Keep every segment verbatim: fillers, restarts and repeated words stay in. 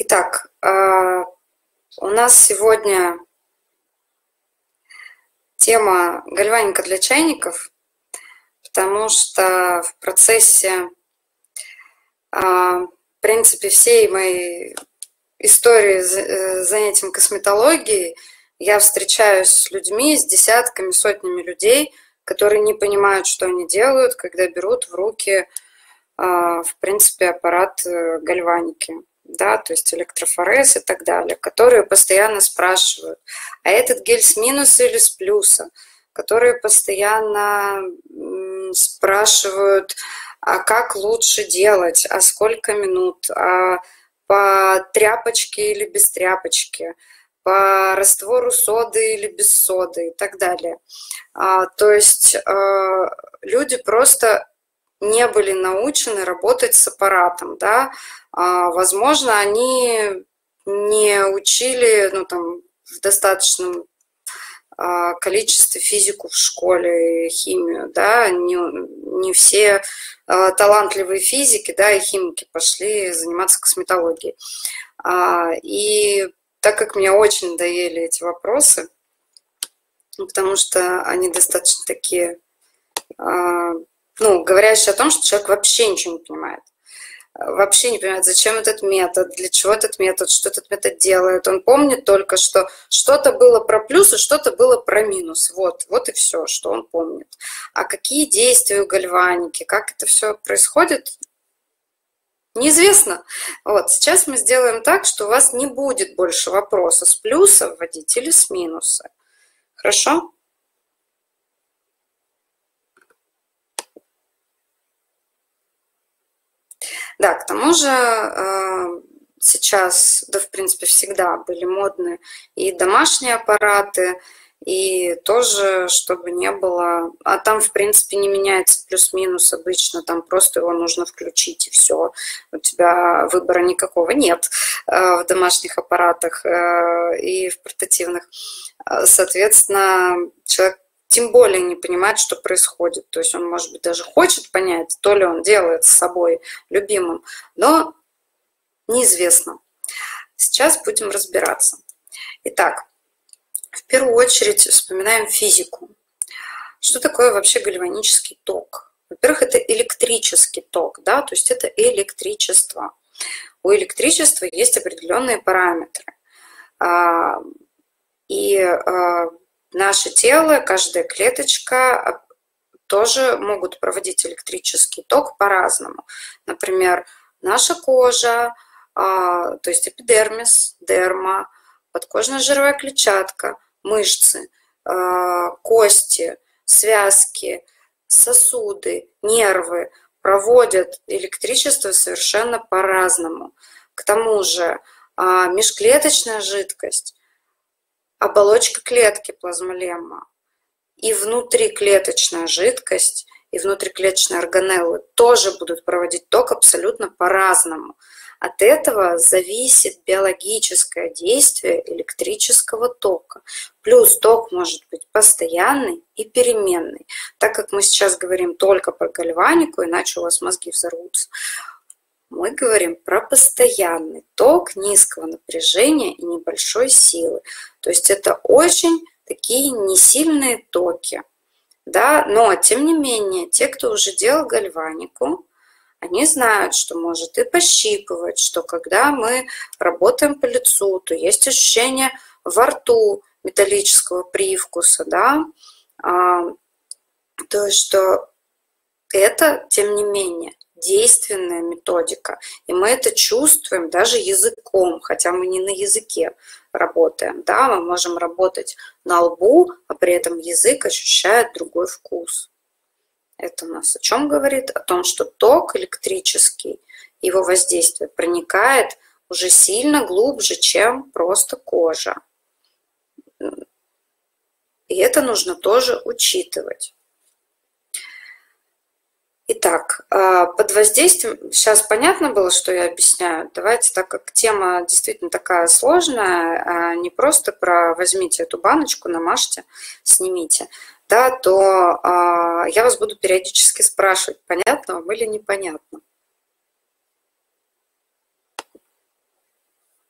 Итак, а, у нас сегодня тема гальваника для чайников, потому что в процессе, а, в принципе, всей моей истории з- э, занятием косметологией я встречаюсь с людьми, с десятками, сотнями людей, которые не понимают, что они делают, когда берут в руки, а, в принципе, аппарат э, гальваники, да, то есть электрофорез и так далее, которые постоянно спрашивают, а этот гель с минуса или с плюса, которые постоянно м, спрашивают, а как лучше делать, а сколько минут, а по тряпочке или без тряпочки, по раствору соды или без соды и так далее. А, то есть э, люди просто не были научены работать с аппаратом, да, а, возможно, они не учили, ну, там, в достаточном а, количестве физику в школе, химию, да, не, не все а, талантливые физики, да, и химики пошли заниматься косметологией. А, и так как мне очень надоели эти вопросы, ну, потому что они достаточно такие, а, ну, говорящие о том, что человек вообще ничего не понимает. Вообще не понимает, зачем этот метод, для чего этот метод, что этот метод делает. Он помнит только, что что-то было про плюс и что-то было про минус. Вот, вот и все, что он помнит. А какие действия у гальваники, как это все происходит, неизвестно. Вот, сейчас мы сделаем так, что у вас не будет больше вопроса, с плюса вводить или с минуса. Хорошо? Да, к тому же э, сейчас, да, в принципе, всегда были модны и домашние аппараты, и тоже, чтобы не было... А там, в принципе, не меняется плюс-минус обычно, там просто его нужно включить, и все. У тебя выбора никакого нет э, в домашних аппаратах э, и в портативных. Э, Соответственно, человек тем более не понимает, что происходит. То есть он, может быть, даже хочет понять, то ли он делает с собой любимым, но неизвестно. Сейчас будем разбираться. Итак, в первую очередь вспоминаем физику. Что такое вообще гальванический ток? Во-первых, это электрический ток, да, то есть это электричество. У электричества есть определенные параметры. А, И а, наше тело, каждая клеточка тоже могут проводить электрический ток по-разному. Например, наша кожа, а, то есть эпидермис, дерма, подкожная жировая клетчатка, мышцы, а, кости, связки, сосуды, нервы проводят электричество совершенно по-разному. К тому же а, межклеточная жидкость, оболочка клетки плазмолемма и внутриклеточная жидкость, и внутриклеточные органеллы тоже будут проводить ток абсолютно по-разному. От этого зависит биологическое действие электрического тока. Плюс ток может быть постоянный и переменный. Так как мы сейчас говорим только про гальванику, иначе у вас мозги взорвутся, мы говорим про постоянный ток низкого напряжения и небольшой силы. То есть это очень такие несильные токи, да, но тем не менее, те, кто уже делал гальванику, они знают, что может и пощипывать, что когда мы работаем по лицу, то есть ощущение во рту металлического привкуса, да, а, то есть что это, тем не менее, действенная методика. И мы это чувствуем даже языком, хотя мы не на языке работаем. Да? Мы можем работать на лбу, а при этом язык ощущает другой вкус. Это у нас о чем говорит? О том, что ток электрический, его воздействие проникает уже сильно глубже, чем просто кожа. И это нужно тоже учитывать. Итак, под воздействием, сейчас понятно было, что я объясняю. Давайте, так как тема действительно такая сложная, не просто про возьмите эту баночку, намажьте, снимите, да, то я вас буду периодически спрашивать, понятно вам или непонятно.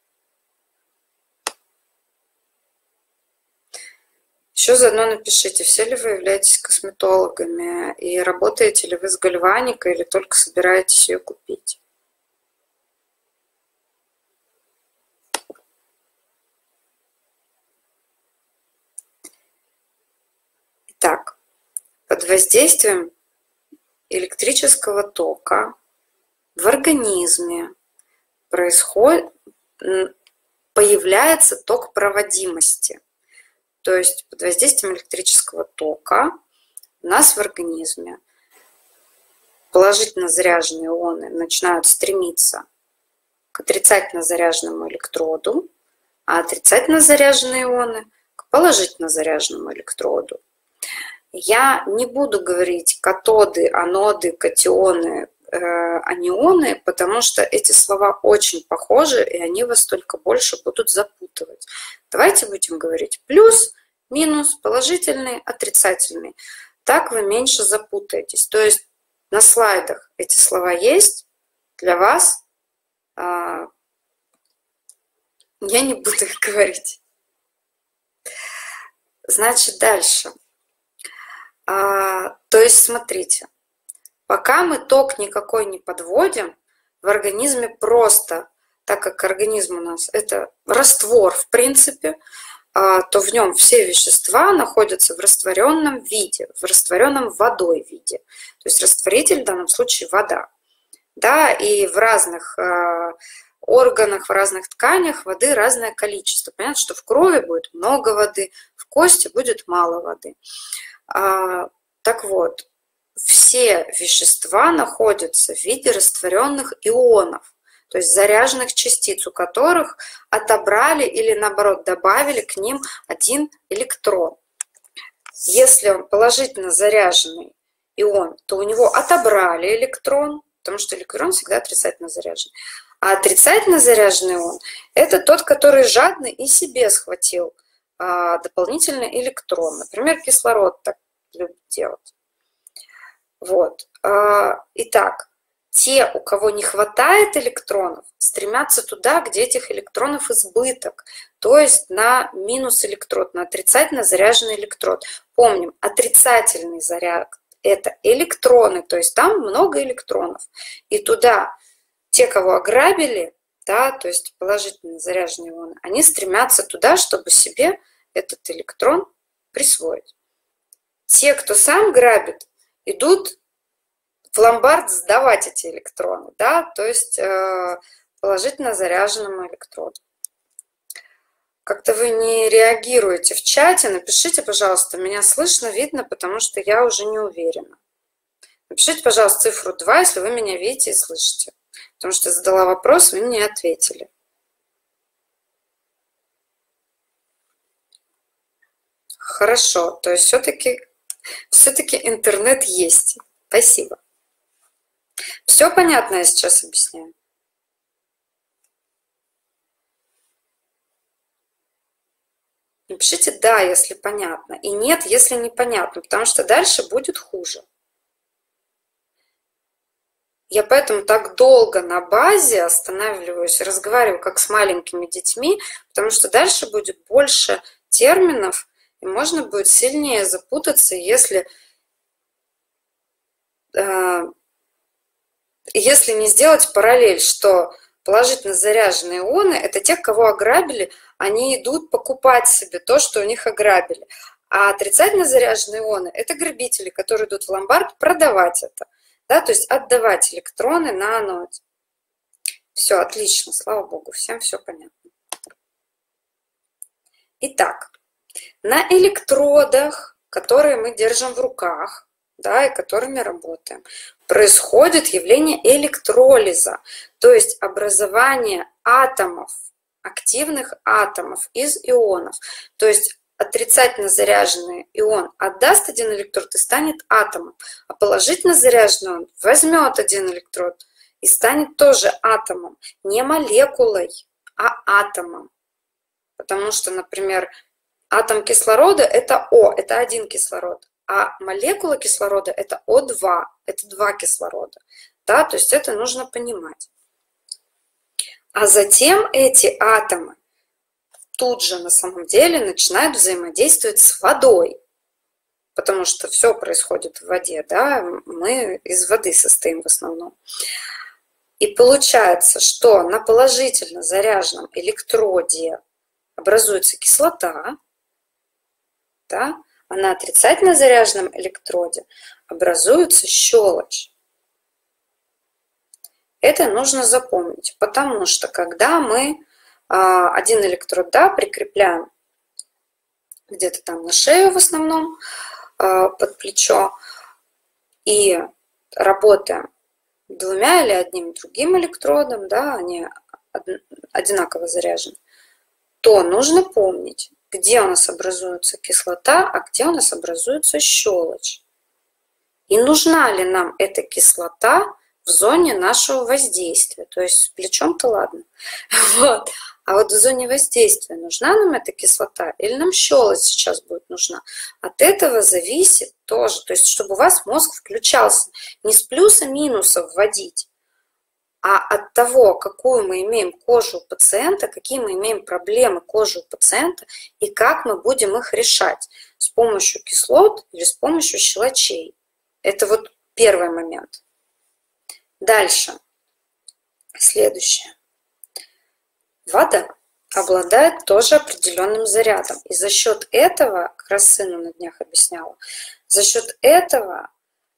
Еще заодно напишите, все ли вы являетесь косметологами и работаете ли вы с гальваникой или только собираетесь ее купить. Итак, под воздействием электрического тока в организме происходит, появляется ток проводимости. То есть под воздействием электрического тока у нас в организме положительно заряженные ионы начинают стремиться к отрицательно заряженному электроду, а отрицательно заряженные ионы к положительно заряженному электроду. Я не буду говорить катоды, аноды, катионы, э, анионы, потому что эти слова очень похожи, и они вас только больше будут запутывать. Давайте будем говорить плюс, минус, положительный, отрицательный. Так вы меньше запутаетесь. То есть на слайдах эти слова есть для вас. Э, я не буду их говорить. Значит, дальше. А, то есть, смотрите, пока мы ток никакой не подводим, в организме просто, так как организм у нас это раствор в принципе, а, то в нем все вещества находятся в растворенном виде, в растворенном водой виде. То есть растворитель в данном случае вода. Да, и в разных а, органах, в разных тканях воды разное количество. Понятно, что в крови будет много воды, в кости будет мало воды. А, так вот, все вещества находятся в виде растворенных ионов, то есть заряженных частиц, у которых отобрали или наоборот добавили к ним один электрон. Если он положительно заряженный ион, то у него отобрали электрон, потому что электрон всегда отрицательно заряжен. А отрицательно заряженный ион – это тот, который жадный и себе схватил дополнительный электрон. Например, кислород так любит делать. Вот. Итак, те, у кого не хватает электронов, стремятся туда, где этих электронов избыток, то есть на минус электрод, на отрицательно заряженный электрод. Помним, отрицательный заряд – это электроны, то есть там много электронов. И туда те, кого ограбили, да, то есть положительно заряженные ионы, они стремятся туда, чтобы себе этот электрон присвоить. Те, кто сам грабит, идут в ломбард сдавать эти электроны, да, то есть э, положительно заряженному электроду. Как-то вы не реагируете в чате, напишите, пожалуйста, меня слышно, видно, потому что я уже не уверена. Напишите, пожалуйста, цифру два, если вы меня видите и слышите. Потому что я задала вопрос, вы мне ответили. Хорошо, то есть все-таки все-таки интернет есть. Спасибо. Все понятно, я сейчас объясняю. Напишите «да», если понятно, и «нет», если непонятно, потому что дальше будет хуже. Я поэтому так долго на базе останавливаюсь, разговариваю как с маленькими детьми, потому что дальше будет больше терминов, и можно будет сильнее запутаться, если, э, если не сделать параллель, что положительно заряженные ионы – это те, кого ограбили, они идут покупать себе то, что у них ограбили. А отрицательно заряженные ионы – это грабители, которые идут в ломбард продавать это. Да, то есть отдавать электроны на аноде. Все, отлично, слава богу, всем все понятно. Итак, на электродах, которые мы держим в руках, да, и которыми работаем, происходит явление электролиза, то есть образование атомов, активных атомов из ионов. То есть отрицательно заряженный ион отдаст один электрод и станет атомом, а положительно заряженный он возьмет один электрод и станет тоже атомом, не молекулой, а атомом. Потому что, например, атом кислорода – это О, это один кислород, а молекула кислорода – это О два, это два кислорода. Да, то есть это нужно понимать. А затем эти атомы тут же на самом деле начинают взаимодействовать с водой, потому что все происходит в воде, да, мы из воды состоим в основном. И получается, что на положительно заряженном электроде образуется кислота, да, а на отрицательно заряженном электроде образуется щелочь. Это нужно запомнить, потому что когда мы а, один электрод, да, прикрепляем где-то там на шею в основном, а, под плечо, и работаем двумя или одним другим электродом, да, они одинаково заряжены, то нужно помнить, где у нас образуется кислота, а где у нас образуется щелочь. И нужна ли нам эта кислота в зоне нашего воздействия. То есть с плечом-то ладно. Вот. А вот в зоне воздействия нужна нам эта кислота или нам щелочь сейчас будет нужна? От этого зависит тоже. То есть чтобы у вас мозг включался не с плюса-минуса вводить, а от того, какую мы имеем кожу у пациента, какие мы имеем проблемы кожи у пациента и как мы будем их решать. С помощью кислот или с помощью щелочей. Это вот первый момент. Дальше. Следующее. Вода обладает тоже определенным зарядом. И за счет этого, как раз сыну на днях объясняла, за счет этого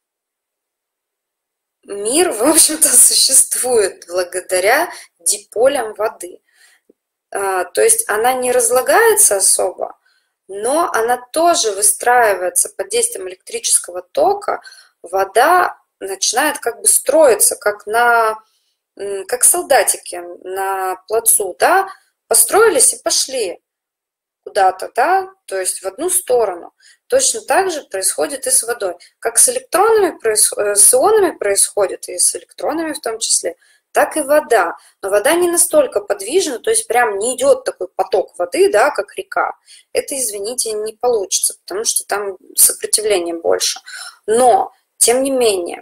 мир, в общем-то, существует благодаря диполям воды. То есть она не разлагается особо, но она тоже выстраивается под действием электрического тока. Вода начинает как бы строиться, как на, как солдатики на плацу, да, построились и пошли куда-то, да, то есть в одну сторону. Точно так же происходит и с водой. Как с электронами, с ионами происходит, и с электронами в том числе, так и вода. Но вода не настолько подвижна, то есть прям не идет такой поток воды, да, как река. Это, извините, не получится, потому что там сопротивление больше. Но, тем не менее,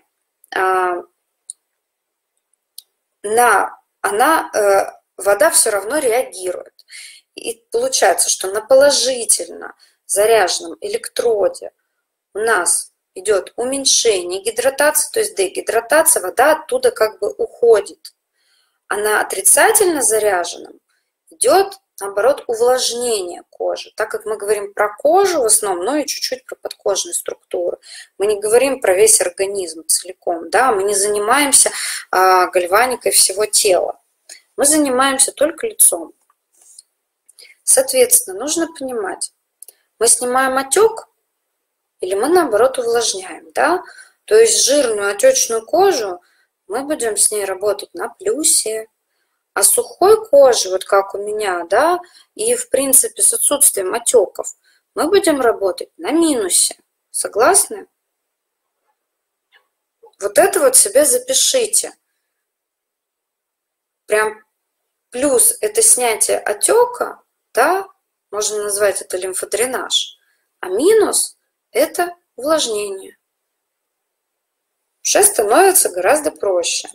на, она, вода все равно реагирует. И получается, что на положительно заряженном электроде у нас идет уменьшение гидратации, то есть дегидратация, вода оттуда как бы уходит. А на отрицательно заряженном идет, наоборот, увлажнение кожи. Так как мы говорим про кожу в основном, но и чуть-чуть про подкожные структуры. Мы не говорим про весь организм целиком, да? Мы не занимаемся а, гальваникой всего тела. Мы занимаемся только лицом. Соответственно, нужно понимать, мы снимаем отек или мы, наоборот, увлажняем, да? То есть жирную отечную кожу мы будем с ней работать на плюсе, а сухой кожей, вот как у меня, да, и, в принципе, с отсутствием отеков, мы будем работать на минусе. Согласны? Вот это вот себе запишите. Прям плюс – это снятие отека, да, можно назвать это лимфодренаж, а минус – это увлажнение. Уже становится гораздо проще.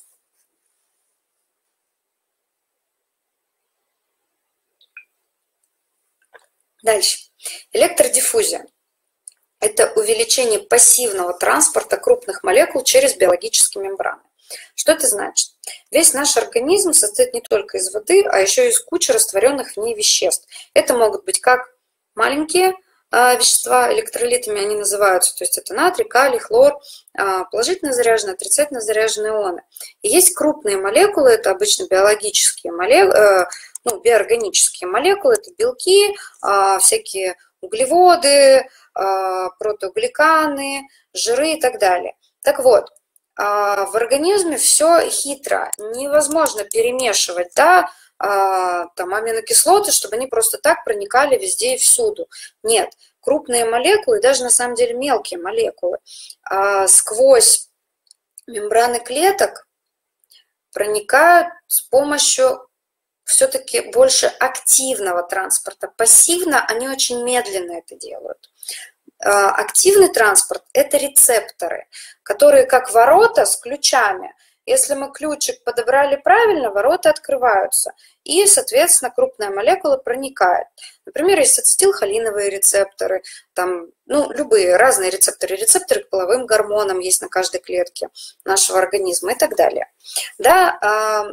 Дальше. Электродиффузия. Это увеличение пассивного транспорта крупных молекул через биологические мембраны. Что это значит? Весь наш организм состоит не только из воды, а еще и из кучи растворенных в ней веществ. Это могут быть как маленькие э, вещества, электролитами они называются, то есть это натрий, калий, хлор, э, положительно заряженные, отрицательно заряженные ионы. И есть крупные молекулы, это обычно биологические молекулы, э, ну, биоорганические молекулы, это белки, э, всякие углеводы, э, протеогликаны, жиры и так далее. Так вот, в организме все хитро, невозможно перемешивать, да, там аминокислоты, чтобы они просто так проникали везде и всюду. Нет, крупные молекулы, даже на самом деле мелкие молекулы, сквозь мембраны клеток проникают с помощью все-таки больше активного транспорта. Пассивно они очень медленно это делают. Активный транспорт – это рецепторы, которые как ворота с ключами Если мы ключик подобрали правильно, ворота открываются, и, соответственно, крупная молекула проникает. Например, есть ацетилхолиновые рецепторы, там, ну, любые разные рецепторы, рецепторы к половым гормонам есть на каждой клетке нашего организма и так далее. Да,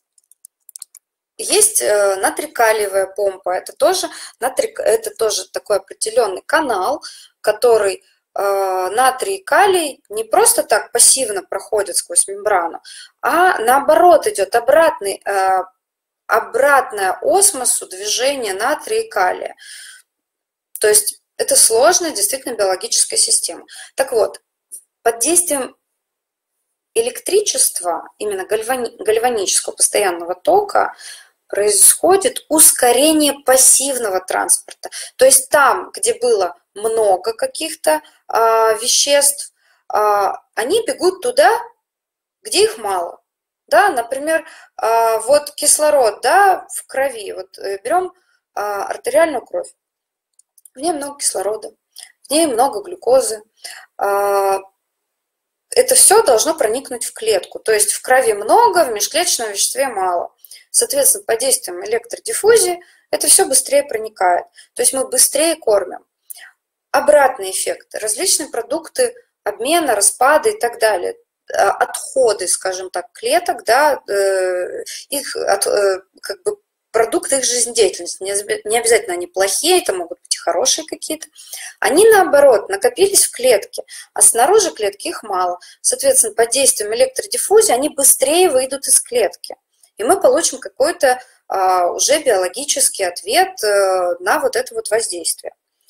есть натрий-калиевая помпа, это тоже, натрий, это тоже такой определенный канал, который натрий и калий не просто так пассивно проходят сквозь мембрану, а наоборот идет обратный, обратная осмосу движения натрия и калия. То есть это сложная действительно биологическая система. Так вот, под действием электричества, именно гальвани, гальванического постоянного тока, происходит ускорение пассивного транспорта. То есть там, где было много каких-то а, веществ, а, они бегут туда, где их мало. Да, например, а, вот кислород, да, в крови. Вот берем а, артериальную кровь. В ней много кислорода, в ней много глюкозы. А, это все должно проникнуть в клетку. То есть в крови много, в межклеточном веществе мало. Соответственно, под действием электродиффузии это все быстрее проникает. То есть мы быстрее кормим. Обратный эффект. Различные продукты обмена, распада и так далее. Отходы, скажем так, клеток, да, их от, как бы продукты их жизнедеятельности. Не обязательно они плохие, это могут быть и хорошие какие-то. Они, наоборот, накопились в клетке, а снаружи клетки их мало. Соответственно, под действием электродиффузии они быстрее выйдут из клетки. И мы получим какой-то а, уже биологический ответ а, на вот это вот воздействие.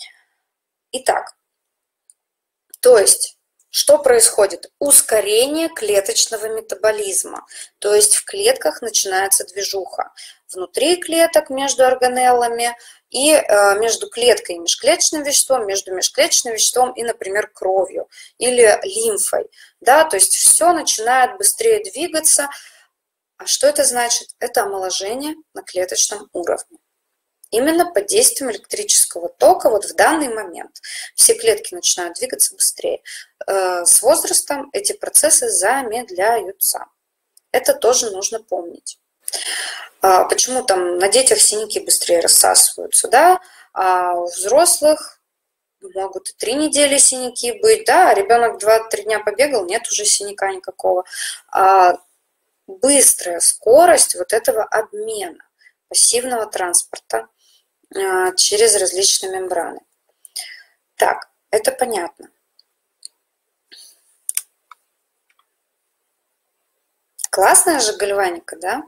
Итак, то есть, что происходит? Ускорение клеточного метаболизма. То есть в клетках начинается движуха. Внутри клеток между органеллами и а, между клеткой и межклеточным веществом, между межклеточным веществом и, например, кровью или лимфой. Да? То есть все начинает быстрее двигаться. А что это значит? Это омоложение на клеточном уровне. Именно под действием электрического тока вот в данный момент все клетки начинают двигаться быстрее. С возрастом эти процессы замедляются. Это тоже нужно помнить. Почему там на детях синяки быстрее рассасываются, да? А у взрослых могут и три недели синяки быть, да? А ребенок два-три дня побегал, нет уже синяка никакого. Быстрая скорость вот этого обмена пассивного транспорта через различные мембраны. Так, это понятно. Классная же гальваника, да?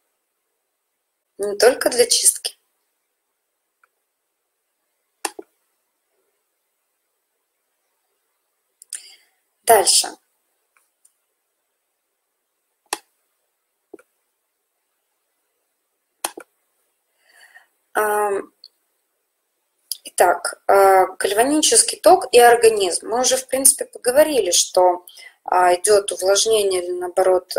Не только для чистки. Дальше. Итак, гальванический ток и организм. Мы уже, в принципе, поговорили, что идет увлажнение или, наоборот,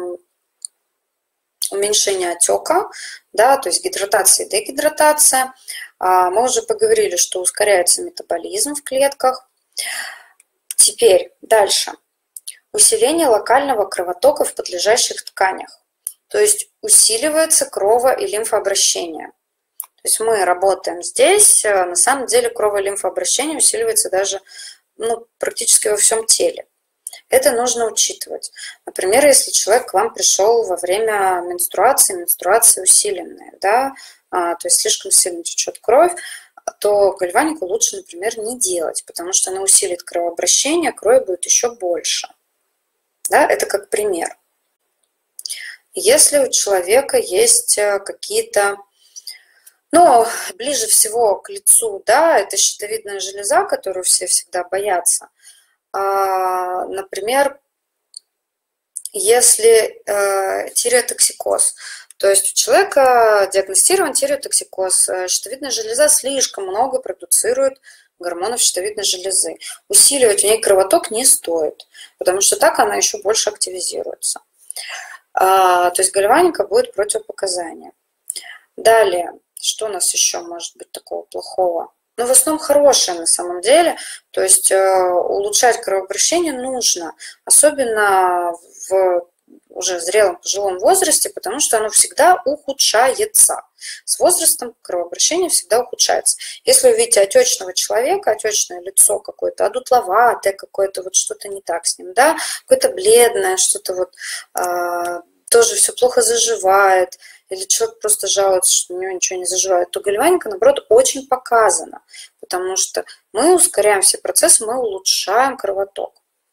уменьшение отека, да, то есть гидратация и дегидратация. Мы уже поговорили, что ускоряется метаболизм в клетках. Теперь дальше. Усиление локального кровотока в подлежащих тканях. То есть усиливается крово- и лимфообращение. То есть мы работаем здесь, на самом деле крово- и лимфообращение усиливается даже ну, практически во всем теле. Это нужно учитывать. Например, если человек к вам пришел во время менструации, менструация усиленная, да, а, то есть слишком сильно течет кровь, то гальванику лучше, например, не делать, потому что она усилит кровообращение, крови будет еще больше. Да, это как пример. Если у человека есть какие-то, ну, ближе всего к лицу, да, это щитовидная железа, которую все всегда боятся. А, например, если э, тиреотоксикоз, то есть у человека диагностирован тиреотоксикоз, щитовидная железа слишком много продуцирует гормонов щитовидной железы. Усиливать в ней кровоток не стоит, потому что так она еще больше активизируется. А, то есть гальваника будет противопоказание. Далее, что у нас еще может быть такого плохого? Ну, в основном хорошее на самом деле. То есть э, улучшать кровообращение нужно, особенно в уже зрелом пожилом возрасте, потому что оно всегда ухудшается. С возрастом кровообращение всегда ухудшается. Если увидите отечного человека, отечное лицо какое-то, одутловатое какое-то, вот что-то не так с ним, да, какое-то бледное, что-то вот а, тоже все плохо заживает, или человек просто жалуется, что у него ничего не заживает, то гальваника, наоборот, очень показана, потому что мы ускоряем все процессы, мы улучшаем кровоток.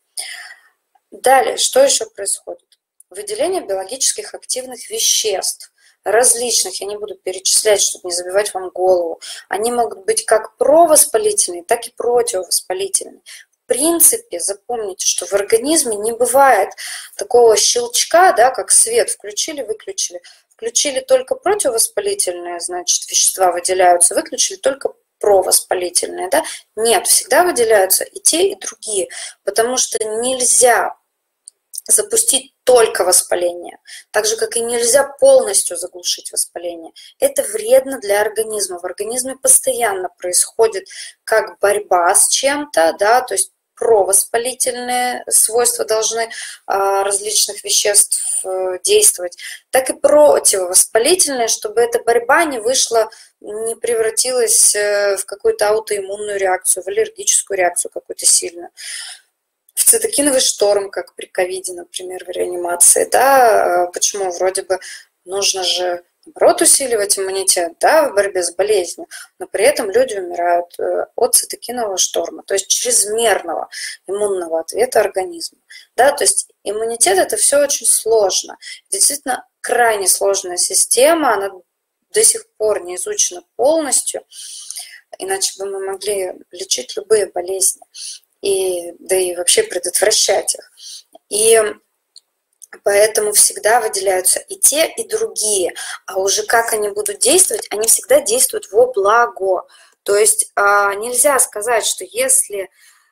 Далее, что еще происходит? Выделение биологических активных веществ, различных, я не буду перечислять, чтобы не забивать вам голову. Они могут быть как провоспалительные, так и противовоспалительные. В принципе, запомните, что в организме не бывает такого щелчка, да, как свет включили, выключили. Включили только противовоспалительные, значит, вещества выделяются, выключили только провоспалительные, да? Нет, всегда выделяются и те, и другие, потому что нельзя запустить только воспаление, так же, как и нельзя полностью заглушить воспаление. Это вредно для организма. В организме постоянно происходит как борьба с чем-то, да, то есть провоспалительные свойства должны а, различных веществ а, действовать, так и противовоспалительные, чтобы эта борьба не вышла, не превратилась в какую-то аутоиммунную реакцию, в аллергическую реакцию какую-то сильную. В цитокиновый шторм, как при ковиде, например, в реанимации, да, почему вроде бы нужно же, наоборот, усиливать иммунитет, да, в борьбе с болезнью, но при этом люди умирают от цитокинового шторма, то есть чрезмерного иммунного ответа организма, да, то есть иммунитет — это все очень сложно, действительно крайне сложная система, она до сих пор не изучена полностью, иначе бы мы могли лечить любые болезни. И, да и вообще предотвращать их. И поэтому всегда выделяются и те, и другие. А уже как они будут действовать, они всегда действуют во благо. То есть а, нельзя сказать, что если,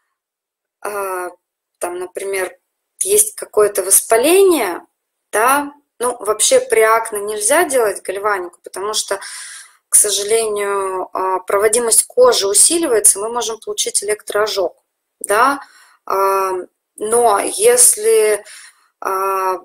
а, там, например, есть какое-то воспаление, да, ну, вообще при акне нельзя делать гальванику, потому что, к сожалению, проводимость кожи усиливается, мы можем получить электроожог. Да, но если мы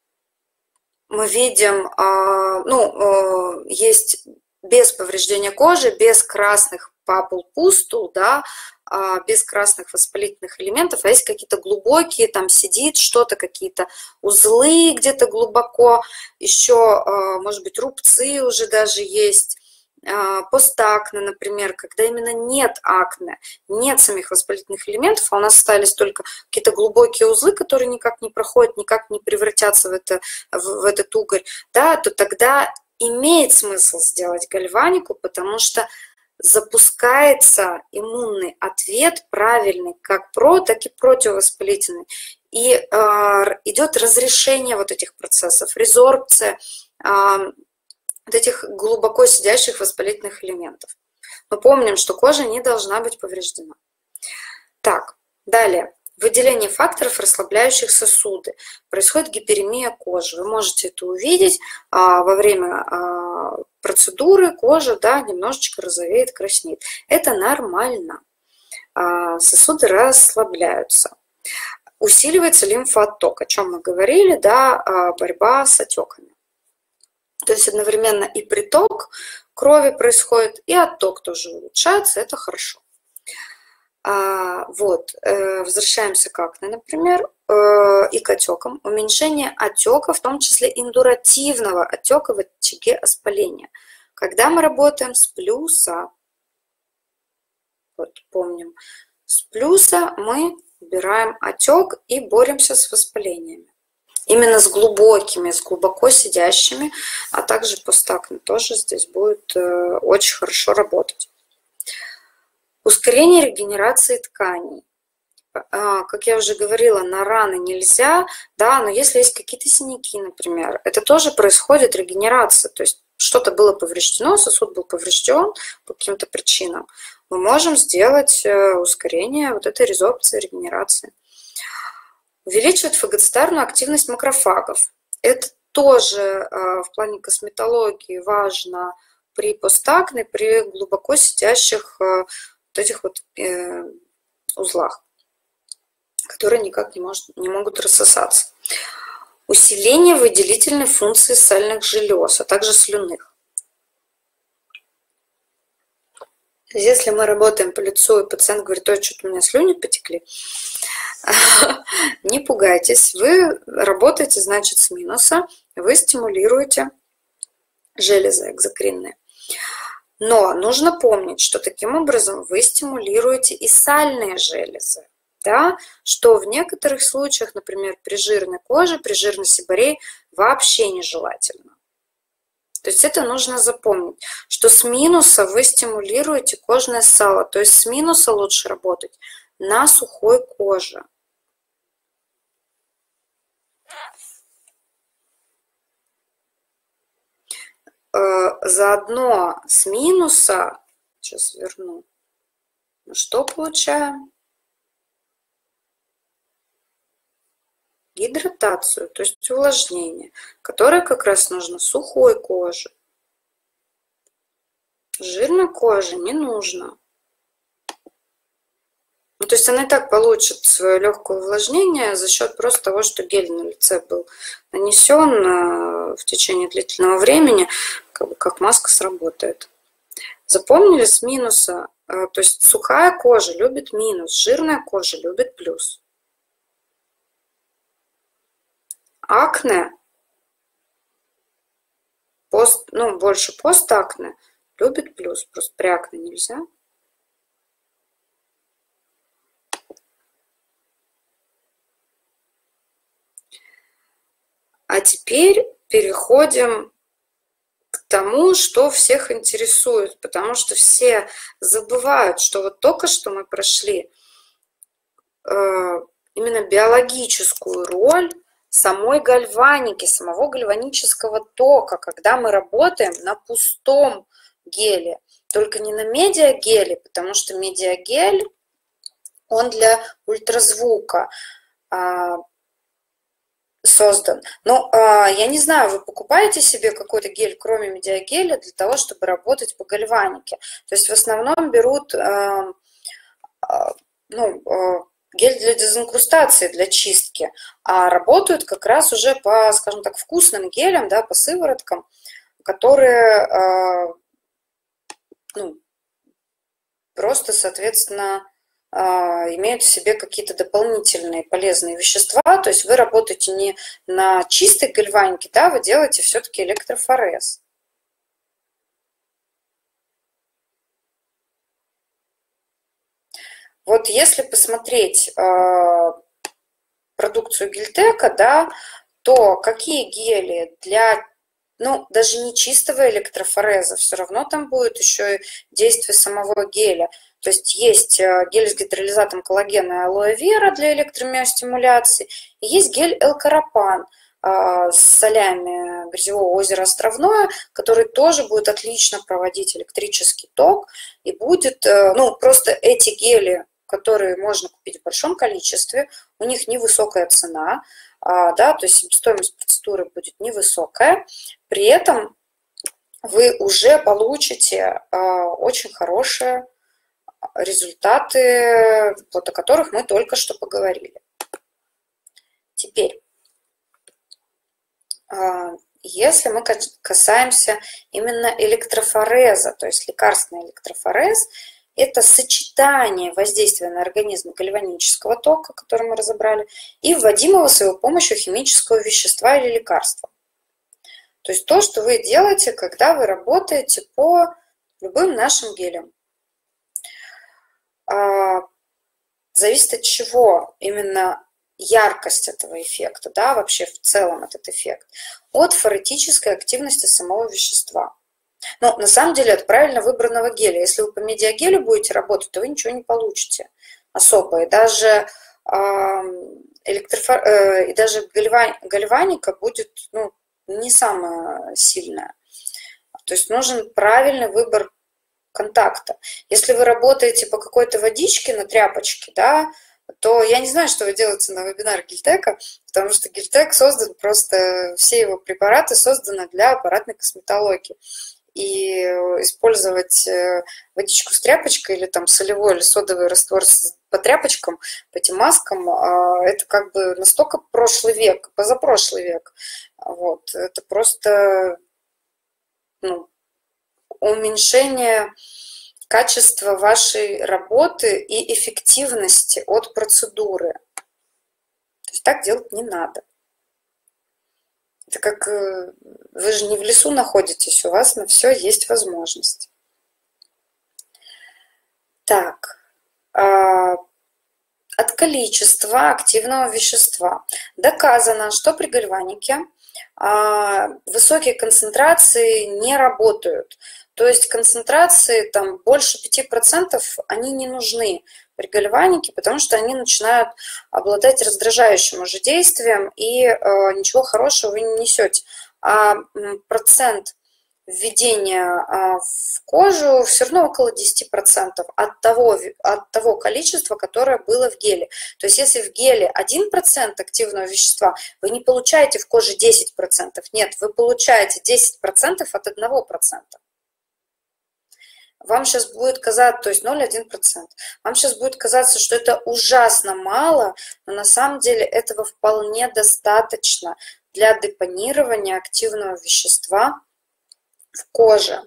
видим, ну, есть без повреждения кожи, без красных папул, пустул, да, без красных воспалительных элементов, а есть какие-то глубокие, там сидит что-то, какие-то узлы где-то глубоко, еще, может быть, рубцы уже даже есть, постакне, например, когда именно нет акне, нет самих воспалительных элементов, а у нас остались только какие-то глубокие узлы, которые никак не проходят, никак не превратятся в, это, в, в этот угорь, да, то тогда имеет смысл сделать гальванику, потому что запускается иммунный ответ правильный, как про, так и противовоспалительный. И э, идет разрешение вот этих процессов, резорбция, э, вот этих глубоко сидящих воспалительных элементов. Мы помним, что кожа не должна быть повреждена. Так, далее. Выделение факторов, расслабляющих сосуды. Происходит гиперемия кожи. Вы можете это увидеть а, во время а, процедуры. Кожа, да, немножечко розовеет, краснеет. Это нормально. А, сосуды расслабляются. Усиливается лимфоотток, о чем мы говорили, да, а, борьба с отеками. То есть одновременно и приток крови происходит, и отток тоже улучшается, это хорошо. А, вот, э, возвращаемся к акне, например, э, и к отекам. Уменьшение отека, в том числе индуративного отека в очаге воспаления. Когда мы работаем с плюса, вот помним, с плюса мы убираем отек и боремся с воспалениями. Именно с глубокими, с глубоко сидящими, а также постакне тоже здесь будет э, очень хорошо работать. Ускорение регенерации тканей. А, как я уже говорила, на раны нельзя, да, но если есть какие-то синяки, например, это тоже происходит регенерация, то есть что-то было повреждено, сосуд был поврежден по каким-то причинам, мы можем сделать э, ускорение вот этой резорбции, регенерации. Увеличивает фагоцитарную активность макрофагов. Это тоже э, в плане косметологии важно при постакне, при глубоко сидящих э, вот этих вот э, узлах, которые никак не, может, не могут рассосаться. усиление выделительной функции сальных желез, а также слюнных. Если мы работаем по лицу, и пациент говорит: ой, что-то у меня слюни потекли, не пугайтесь, вы работаете, значит, с минуса, вы стимулируете железы экзокринные. Но нужно помнить, что таким образом вы стимулируете и сальные железы, да, что в некоторых случаях, например, при жирной коже, при жирной сиборее, вообще нежелательно. То есть это нужно запомнить, что с минуса вы стимулируете кожное сало, то есть с минуса лучше работать на сухой коже. Заодно с минуса, сейчас верну, что получаем? Гидратацию, то есть увлажнение, которое как раз нужно сухой коже. Жирной коже не нужно. Ну, то есть она и так получит свое легкое увлажнение за счет просто того, что гель на лице был нанесен в течение длительного времени, как бы как маска сработает. Запомнили с минуса? То есть сухая кожа любит минус, жирная кожа любит плюс. Акне, пост, ну, больше постакне, любит плюс, просто при акне нельзя. А теперь переходим к тому, что всех интересует, потому что все забывают, что вот только что мы прошли э, именно биологическую роль самой гальваники, самого гальванического тока, когда мы работаем на пустом геле, только не на медиагеле, потому что медиагель, он для ультразвука а, создан. Но а, я не знаю, вы покупаете себе какой-то гель, кроме медиагеля, для того, чтобы работать по гальванике. То есть в основном берут а, а, ну, а, гель для дезинкрустации, для чистки, а работают как раз уже по, скажем так, вкусным гелям, да, по сывороткам, которые э, ну, просто, соответственно, э, имеют в себе какие-то дополнительные полезные вещества. То есть вы работаете не на чистой гальванике, да, вы делаете все-таки электрофорез. Вот если посмотреть э, продукцию Гельтека, да, то какие гели для, ну, даже не чистого электрофореза, все равно там будет еще и действие самого геля. То есть есть гель с гидролизатом коллагена и алоэ вера для электромиостимуляции, и есть гель L-карапан с солями грязевого озера Островное, который тоже будет отлично проводить электрический ток, и будет, ну, просто эти гели, которые можно купить в большом количестве, у них невысокая цена, да, то есть себестоимость процедуры будет невысокая, при этом вы уже получите очень хорошие результаты, вот о которых мы только что поговорили. Теперь, если мы касаемся именно электрофореза, то есть лекарственный электрофорез, это сочетание воздействия на организм гальванического тока, который мы разобрали, и вводимого с его помощью химического вещества или лекарства. То есть то, что вы делаете, когда вы работаете по любым нашим гелям. Зависит от чего именно яркость этого эффекта, да, вообще в целом этот эффект, от форетической активности самого вещества. Но на самом деле от правильно выбранного геля. Если вы по медиагелю будете работать, то вы ничего не получите особо. И даже, электрофор... и даже гальваника будет, ну, не самая сильная. То есть нужен правильный выбор контакта. Если вы работаете по какой-то водичке на тряпочке, да, то я не знаю, что вы делаете на вебинар Гельтека, потому что Гельтек создан просто, все его препараты созданы для аппаратной косметологии. и использовать водичку с тряпочкой или там солевой или содовый раствор по тряпочкам, по этим маскам, это как бы настолько прошлый век, позапрошлый век. Вот. Это просто, ну, уменьшение качества вашей работы и эффективности от процедуры. То есть так делать не надо. Это как вы же не в лесу находитесь, у вас на все есть возможность. Так, от количества активного вещества. Доказано, что при гальванике высокие концентрации не работают. То есть концентрации там больше пяти процентов, они не нужны при гальванике, потому что они начинают обладать раздражающим уже действием, и э, ничего хорошего вы не несете. А процент введения э, в кожу все равно около десяти процентов от того, от того количества, которое было в геле. То есть если в геле один процент активного вещества, вы не получаете в коже десять процентов. Нет, вы получаете десять процентов от одного процента. Вам сейчас будет казаться, то есть ноль целых одна десятая процента, вам сейчас будет казаться, что это ужасно мало, но на самом деле этого вполне достаточно для депонирования активного вещества в коже.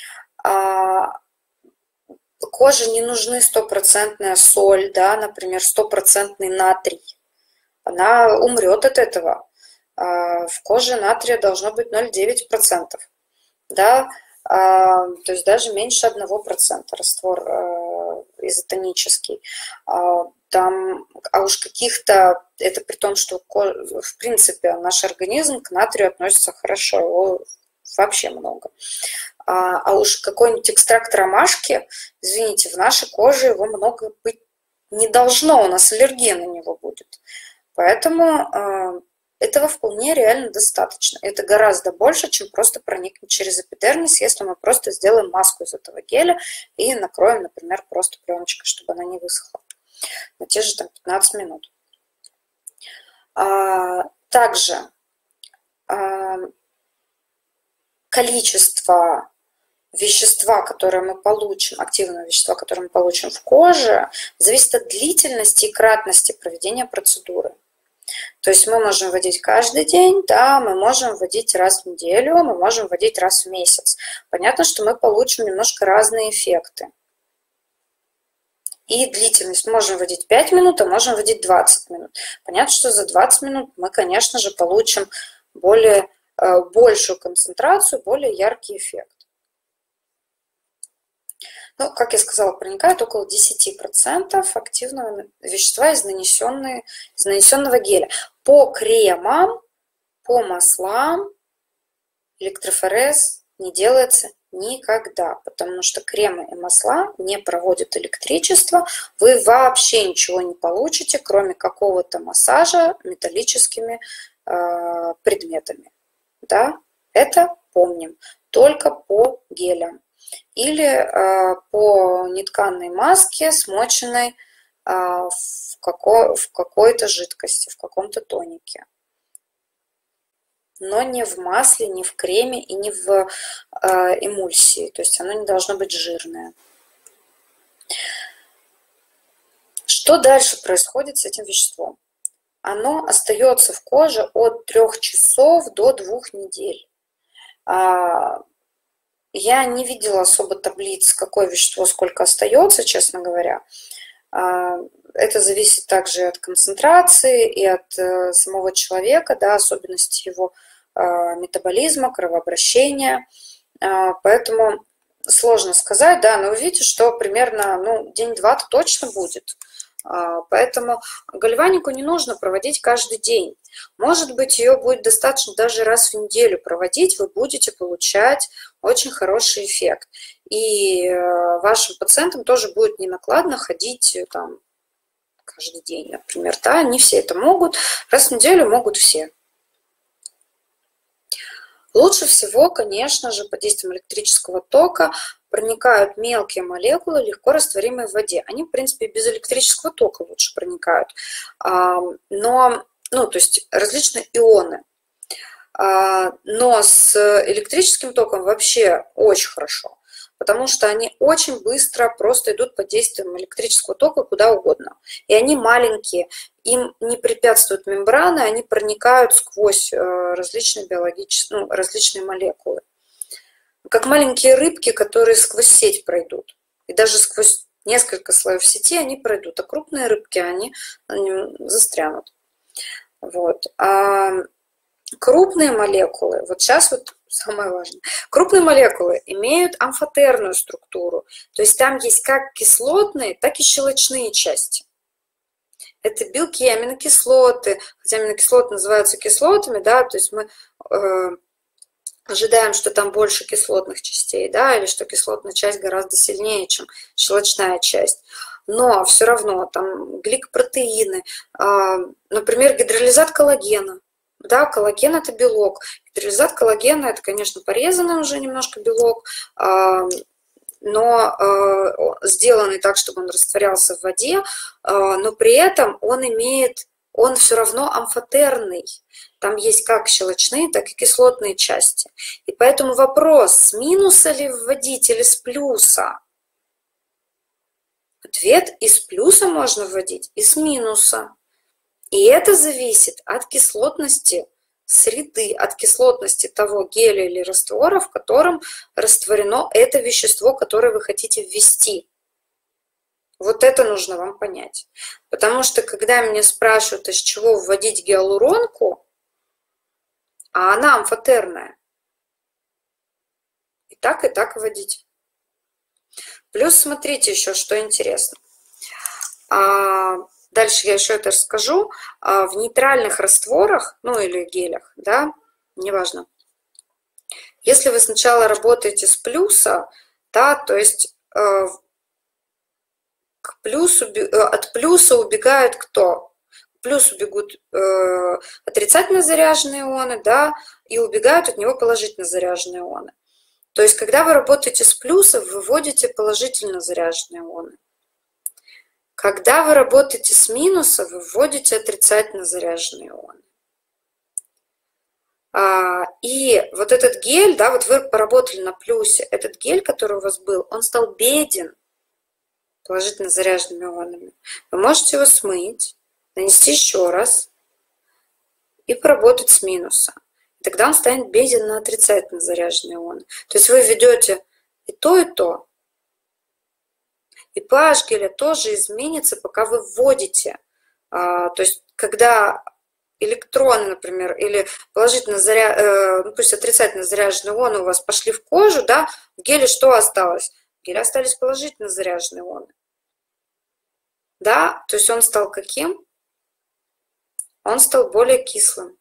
Коже не нужны стопроцентная соль, да, например, стопроцентный натрий. Она умрет от этого. В коже натрия должно быть ноль целых девять десятых процента. Да, то есть даже меньше одного процента раствор изотонический. Там, а уж каких-то, это при том, что в принципе наш организм к натрию относится хорошо, его вообще много. А, а уж какой-нибудь экстракт ромашки, извините, в нашей коже его много быть не должно, у нас аллергия на него будет. Поэтому этого вполне реально достаточно. Это гораздо больше, чем просто проникнуть через эпидермис, если мы просто сделаем маску из этого геля и накроем, например, просто пленочкой, чтобы она не высохла на те же там пятнадцать минут. А, также а, количество вещества, которое мы получим, активного вещества, которое мы получим в коже, зависит от длительности и кратности проведения процедуры. То есть мы можем вводить каждый день, да, мы можем вводить раз в неделю, мы можем вводить раз в месяц. Понятно, что мы получим немножко разные эффекты. И длительность. Можем вводить пять минут, а можем вводить двадцать минут. Понятно, что за двадцать минут мы, конечно же, получим более, большую концентрацию, более яркий эффект. Ну, как я сказала, проникает около десяти процентов активного вещества из, нанесенной, из нанесенного геля. По кремам, по маслам электрофорез не делается никогда, потому что кремы и масла не проводят электричество, вы вообще ничего не получите, кроме какого-то массажа металлическими э, предметами. Да? Это помним, только по гелям. Или э, по нетканной маске, смоченной э, в, какой, в какой-то жидкости, в каком-то тонике. Но не в масле, не в креме и не в э, эмульсии. То есть оно не должно быть жирное. Что дальше происходит с этим веществом? Оно остается в коже от трёх часов до двух недель. Я не видела особо таблиц, какое вещество сколько остается, честно говоря. Это зависит также от концентрации и от самого человека, да, особенностей его метаболизма, кровообращения. Поэтому сложно сказать, да, но вы видите, что примерно ну, день-два точно будет. Поэтому гальванику не нужно проводить каждый день. Может быть, ее будет достаточно даже раз в неделю проводить, вы будете получать очень хороший эффект. И вашим пациентам тоже будет не накладно ходить там, каждый день, например. Да? Не все это могут, раз в неделю могут все. Лучше всего, конечно же, под действием электрического тока проникают мелкие молекулы, легко растворимые в воде. Они, в принципе, без электрического тока лучше проникают. Но, ну, то есть различные ионы. Но с электрическим током вообще очень хорошо, потому что они очень быстро просто идут под действием электрического тока куда угодно. И они маленькие, им не препятствуют мембраны, они проникают сквозь различные биологические, ну, различные молекулы. Как маленькие рыбки, которые сквозь сеть пройдут. И даже сквозь несколько слоев сети они пройдут, а крупные рыбки, они, они застрянут. Вот. А крупные молекулы, вот сейчас вот самое важное, крупные молекулы имеют амфотерную структуру, то есть там есть как кислотные, так и щелочные части. Это белки, аминокислоты, хотя аминокислоты называются кислотами, да, то есть мы э, ожидаем, что там больше кислотных частей, да, или что кислотная часть гораздо сильнее, чем щелочная часть. Но все равно там гликопротеины, э, например, гидролизат коллагена. Да, коллаген – это белок. Гидролизат коллагена – это, конечно, порезанный уже немножко белок, но сделанный так, чтобы он растворялся в воде, но при этом он имеет, он все равно амфотерный. Там есть как щелочные, так и кислотные части. И поэтому вопрос, с минуса ли вводить или с плюса? Ответ – из плюса можно вводить, и с минуса. И это зависит от кислотности среды, от кислотности того геля или раствора, в котором растворено это вещество, которое вы хотите ввести. Вот это нужно вам понять. Потому что когда меня спрашивают, из чего вводить гиалуронку, а она амфотерная, и так, и так вводить. Плюс смотрите еще, что интересно. Дальше я еще это расскажу. В нейтральных растворах, ну или гелях, да, неважно. Если вы сначала работаете с плюса, да, то есть э, к плюсу, от плюса убегают кто? К плюсу бегут э, отрицательно заряженные ионы, да, и убегают от него положительно заряженные ионы. То есть когда вы работаете с плюса, вы вводите положительно заряженные ионы. Когда вы работаете с минуса, вы вводите отрицательно заряженные ионы. И вот этот гель, да, вот вы поработали на плюсе, этот гель, который у вас был, он стал беден положительно заряженными ионами. Вы можете его смыть, нанести еще раз и поработать с минуса. И тогда он станет беден на отрицательно заряженные ионы. То есть вы ведете и то, и то. И pH геля тоже изменится, пока вы вводите. А, то есть, когда электроны, например, или положительно заря... э, ну, пусть отрицательно заряженные ионы у вас пошли в кожу, да, в геле что осталось? В геле остались положительно заряженные ионы. Да, то есть он стал каким? Он стал более кислым.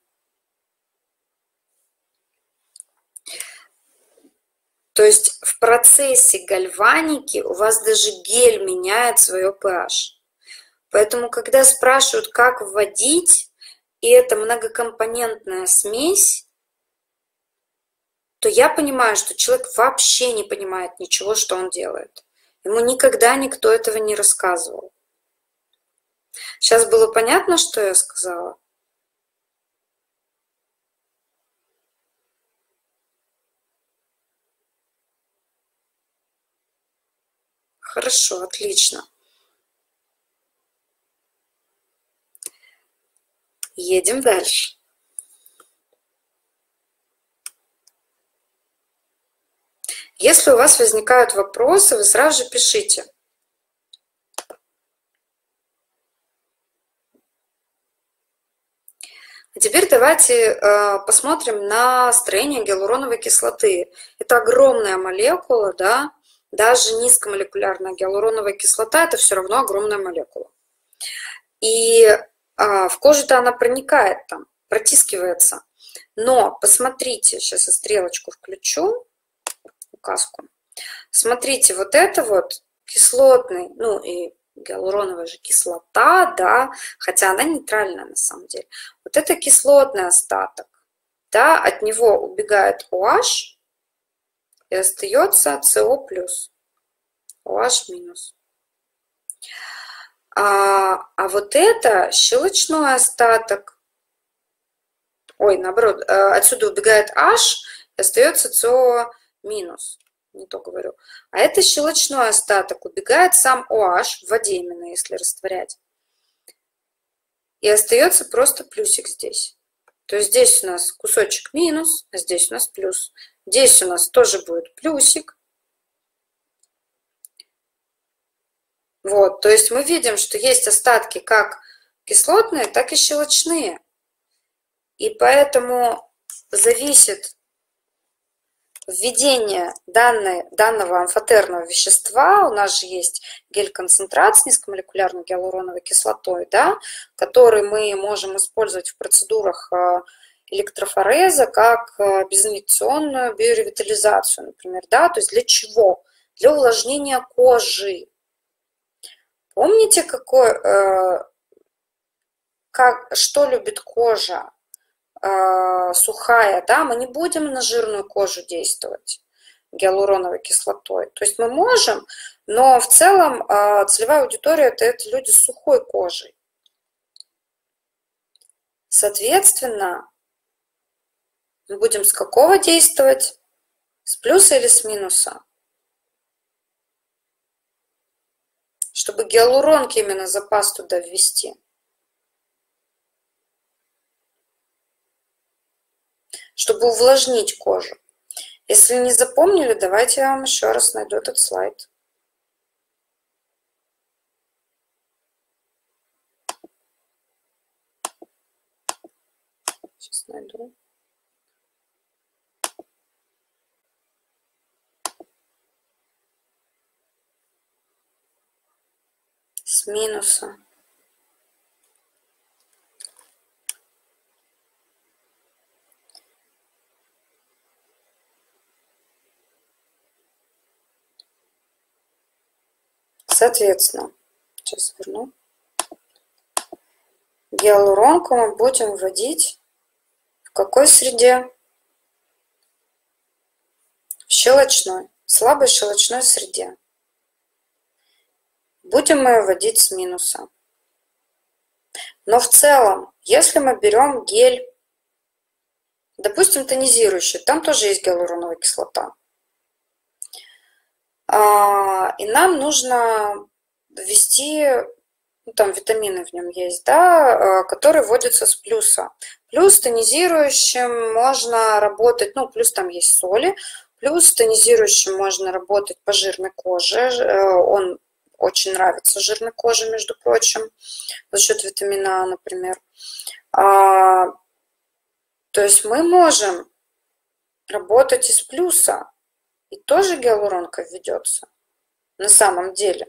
То есть в процессе гальваники у вас даже гель меняет свое pH. Поэтому, когда спрашивают, как вводить, и это многокомпонентная смесь, то я понимаю, что человек вообще не понимает ничего, что он делает. Ему никогда никто этого не рассказывал. Сейчас было понятно, что я сказала? Хорошо, отлично. Едем дальше. Если у вас возникают вопросы, вы сразу же пишите. А теперь давайте э, посмотрим на строение гиалуроновой кислоты. Это огромная молекула, да, даже низкомолекулярная гиалуроновая кислота – это все равно огромная молекула. И э, в кожу-то она проникает там, протискивается. Но посмотрите, сейчас я стрелочку включу, указку. Смотрите, вот это вот кислотный, ну и гиалуроновая же кислота, да, хотя она нейтральная на самом деле. Вот это кислотный остаток, да, от него убегает OH и остается СО плюс, OH минус. А, а вот это щелочной остаток, ой, наоборот, отсюда убегает H, остается СО минус. Не то говорю. А это щелочной остаток. Убегает сам OH в воде именно, если растворять. И остается просто плюсик здесь. То есть здесь у нас кусочек минус, а здесь у нас плюс. Здесь у нас тоже будет плюсик. Вот, то есть мы видим, что есть остатки как кислотные, так и щелочные. И поэтому зависит введение данной, данного амфотерного вещества. У нас же есть гель-концентрат с низкомолекулярной гиалуроновой кислотой, да, который мы можем использовать в процедурах электрофореза как безинъекционную биоревитализацию, например. Да? То есть для чего? Для увлажнения кожи. Помните, какой, э, как, что любит кожа? Сухая, да, мы не будем на жирную кожу действовать гиалуроновой кислотой. То есть мы можем, но в целом целевая аудитория это, это люди с сухой кожей. Соответственно, мы будем с какого действовать? С плюса или с минуса? Чтобы гиалуронки именно запас туда ввести. Чтобы увлажнить кожу. Если не запомнили, давайте я вам еще раз найду этот слайд. Сейчас найду. С минуса. Соответственно, сейчас верну. Гиалуронку мы будем вводить в какой среде? В щелочной, слабой щелочной среде. Будем мы вводить с минуса. Но в целом, если мы берем гель, допустим, тонизирующий, там тоже есть гиалуроновая кислота. И нам нужно ввести, ну, там витамины в нем есть, да, которые вводятся с плюса. Плюс тонизирующим можно работать, ну, плюс там есть соли, плюс тонизирующим можно работать по жирной коже. Он очень нравится жирной коже, между прочим, за счет витамина А, например. То есть мы можем работать из плюса. И тоже гиалуронка введется на самом деле.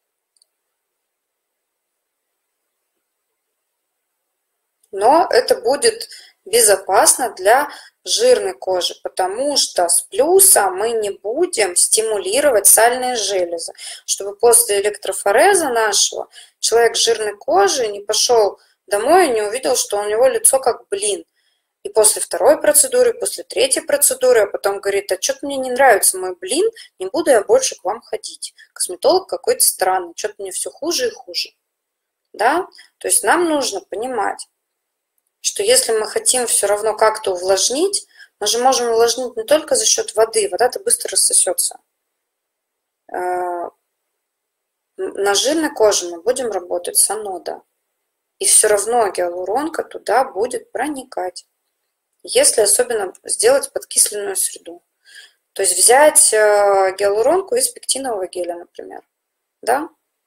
Но это будет безопасно для жирной кожи, потому что с плюса мы не будем стимулировать сальные железы, чтобы после электрофореза нашего человек с жирной кожей не пошел домой и не увидел, что у него лицо как блин. И после второй процедуры, после третьей процедуры, а потом говорит, а что-то мне не нравится мой блин, не буду я больше к вам ходить. Косметолог какой-то странный, что-то мне все хуже и хуже. Да? То есть нам нужно понимать, что если мы хотим все равно как-то увлажнить, мы же можем увлажнить не только за счет воды, вода-то быстро рассосется. На жирной коже мы будем работать с анода. И все равно гиалуронка туда будет проникать. Если особенно сделать подкисленную среду. То есть взять гиалуронку из пектинового геля, например. Да?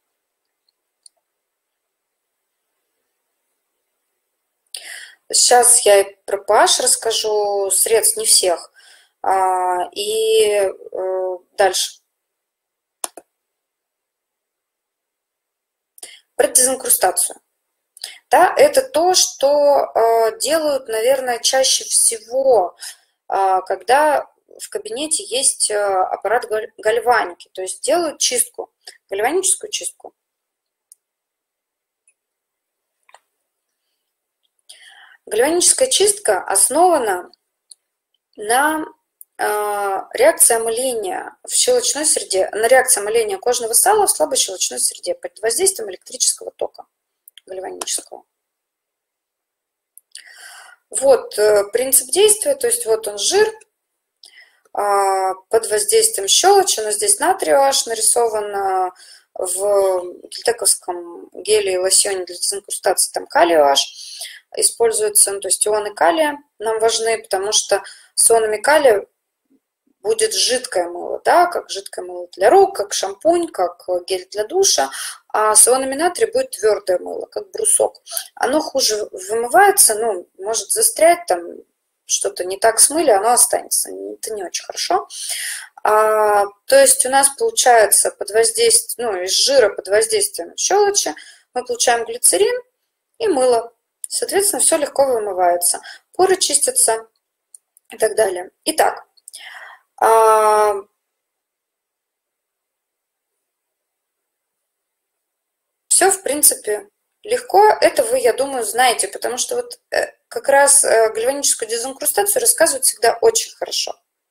Сейчас я и про pH расскажу, средств не всех. И дальше. Про дезинкрустацию. Да, это то, что э, делают, наверное, чаще всего, э, когда в кабинете есть э, аппарат гальваники, то есть делают чистку, гальваническую чистку. Гальваническая чистка основана на э, реакции омыления в щелочной среде, на реакции омыления кожного сала в слабой щелочной среде под воздействием электрического тока гальванического. Вот принцип действия, то есть вот он жир под воздействием щелочи, но здесь натрий OH нарисован, в гельтековском геле и лосьоне для дезинкрустации там калий OH используется, ну, то есть ионы калия нам важны, потому что с ионами калия будет жидкое мыло, да, как жидкое мыло для рук, как шампунь, как гель для душа, а с ионами натрия будет твердое мыло, как брусок. Оно хуже вымывается, ну, может застрять там, что-то не так смыли, оно останется. Это не очень хорошо. А, то есть у нас получается под воздействием, ну, из жира под воздействием щелочи мы получаем глицерин и мыло. Соответственно, все легко вымывается. Поры чистятся и так далее. Итак, а, все, в принципе, легко. Это вы, я думаю, знаете, потому что вот как раз гальваническую дезинкрустацию рассказывают всегда очень хорошо.